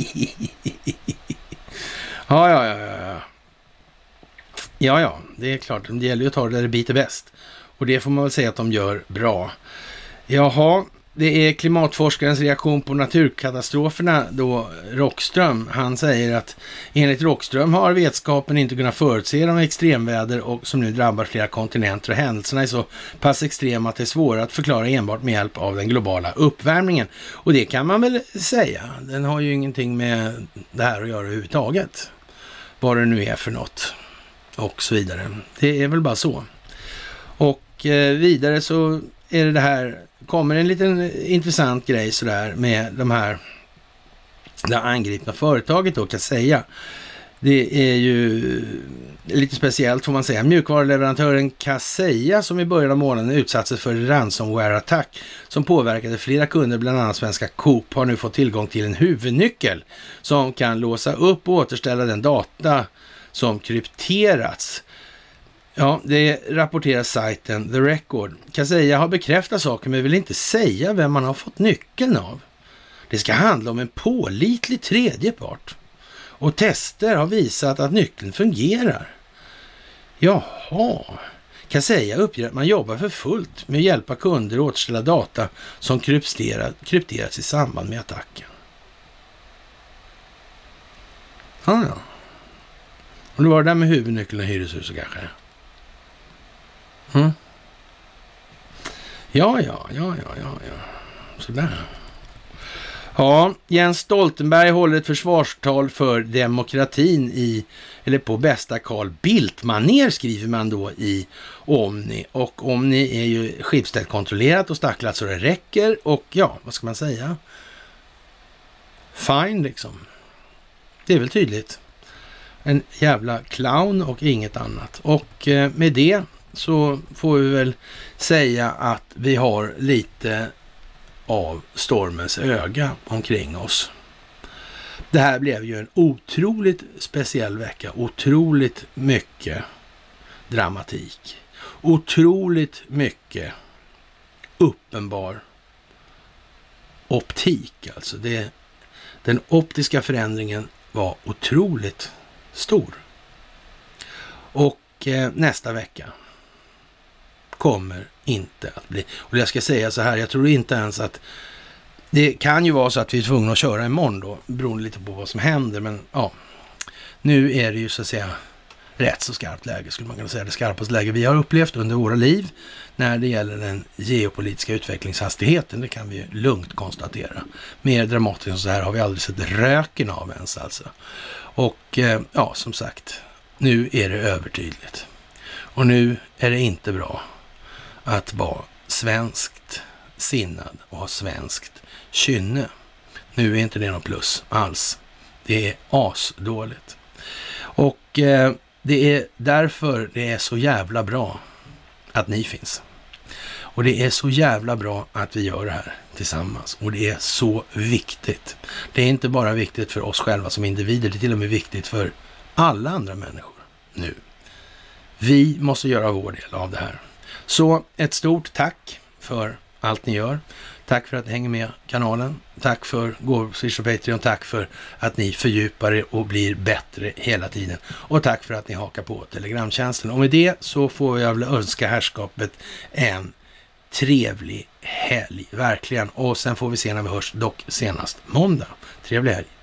Ja, det är klart. Det gäller ju att ta det där det biter bäst. Och det får man väl säga att de gör bra. Jaha, det är klimatforskarens reaktion på naturkatastroferna då, Rockström. Han säger att enligt Rockström har vetskapen inte kunnat förutse de extremväder och som nu drabbar flera kontinenter och händelserna är så pass extrema att det är svårt att förklara enbart med hjälp av den globala uppvärmningen. Och det kan man väl säga. Den har ju ingenting med det här att göra överhuvudtaget. Vad det nu är för något och så vidare. Det är väl bara så. Och vidare så är det här, kommer en liten intressant grej sådär med det angripna företaget då, kan jag säga. Det är ju lite speciellt får man säga. Mjukvaruleverantören Kaseya som i början av månaden utsattes för en ransomware-attack som påverkade flera kunder, bland annat svenska Coop, har nu fått tillgång till en huvudnyckel som kan låsa upp och återställa den data som krypterats. Ja, det rapporterar sajten The Record. Kaseya har bekräftat saker men vill inte säga vem man har fått nyckeln av. Det ska handla om en pålitlig tredjepart. Och tester har visat att nyckeln fungerar. Jaha. Kaseya uppger att man jobbar för fullt med att hjälpa kunder att återställa data som krypterats i samband med attacken. Ja. Och det var det där med huvudnyckeln och hyreshuset kanske. Ja. Sådär. Ja, Jens Stoltenberg håller ett försvarstal för demokratin på bästa Carl Bildt-manér, skriver man då i Omni. Och Omni är ju Schibsted-kontrollerat och stacklat så det räcker. Och ja, vad ska man säga? Fine liksom. Det är väl tydligt. En jävla clown och inget annat. Och med det så får vi väl säga att vi har lite av stormens öga omkring oss. Det här blev ju en otroligt speciell vecka. Otroligt mycket dramatik. Otroligt mycket uppenbar optik. Alltså den optiska förändringen var otroligt stor. Och nästa vecka kommer inte att bli. Och jag ska säga så här, jag tror inte ens att det kan ju vara så att vi är tvungna att köra imorgon då, beroende lite på vad som händer. Men ja, nu är det ju så att säga rätt så skarpt läge, skulle man kunna säga. Det skarpaste läge vi har upplevt under våra liv när det gäller den geopolitiska utvecklingshastigheten. Det kan vi ju lugnt konstatera. Mer dramatiskt än så här har vi aldrig sett röken av ens alltså. Och ja, som sagt, nu är det övertydligt. Och nu är det inte bra att vara svenskt sinnad och ha svenskt kynne. Nu är inte det någon plus alls. Det är asdåligt. Och det är därför det är så jävla bra att ni finns. Och det är så jävla bra att vi gör det här tillsammans. Och det är så viktigt. Det är inte bara viktigt för oss själva som individer, det är till och med viktigt för alla andra människor nu. Vi måste göra vår del av det här. Så ett stort tack för allt ni gör. Tack för att ni hänger med kanalen. Tack för gåvor, Swish och Patreon. Tack för att ni fördjupar er och blir bättre hela tiden. Och tack för att ni hakar på Telegramtjänsten. Och med det så får jag väl önska herrskapet en trevlig helg. Verkligen. Och sen får vi se när vi hörs, dock senast måndag. Trevlig helg.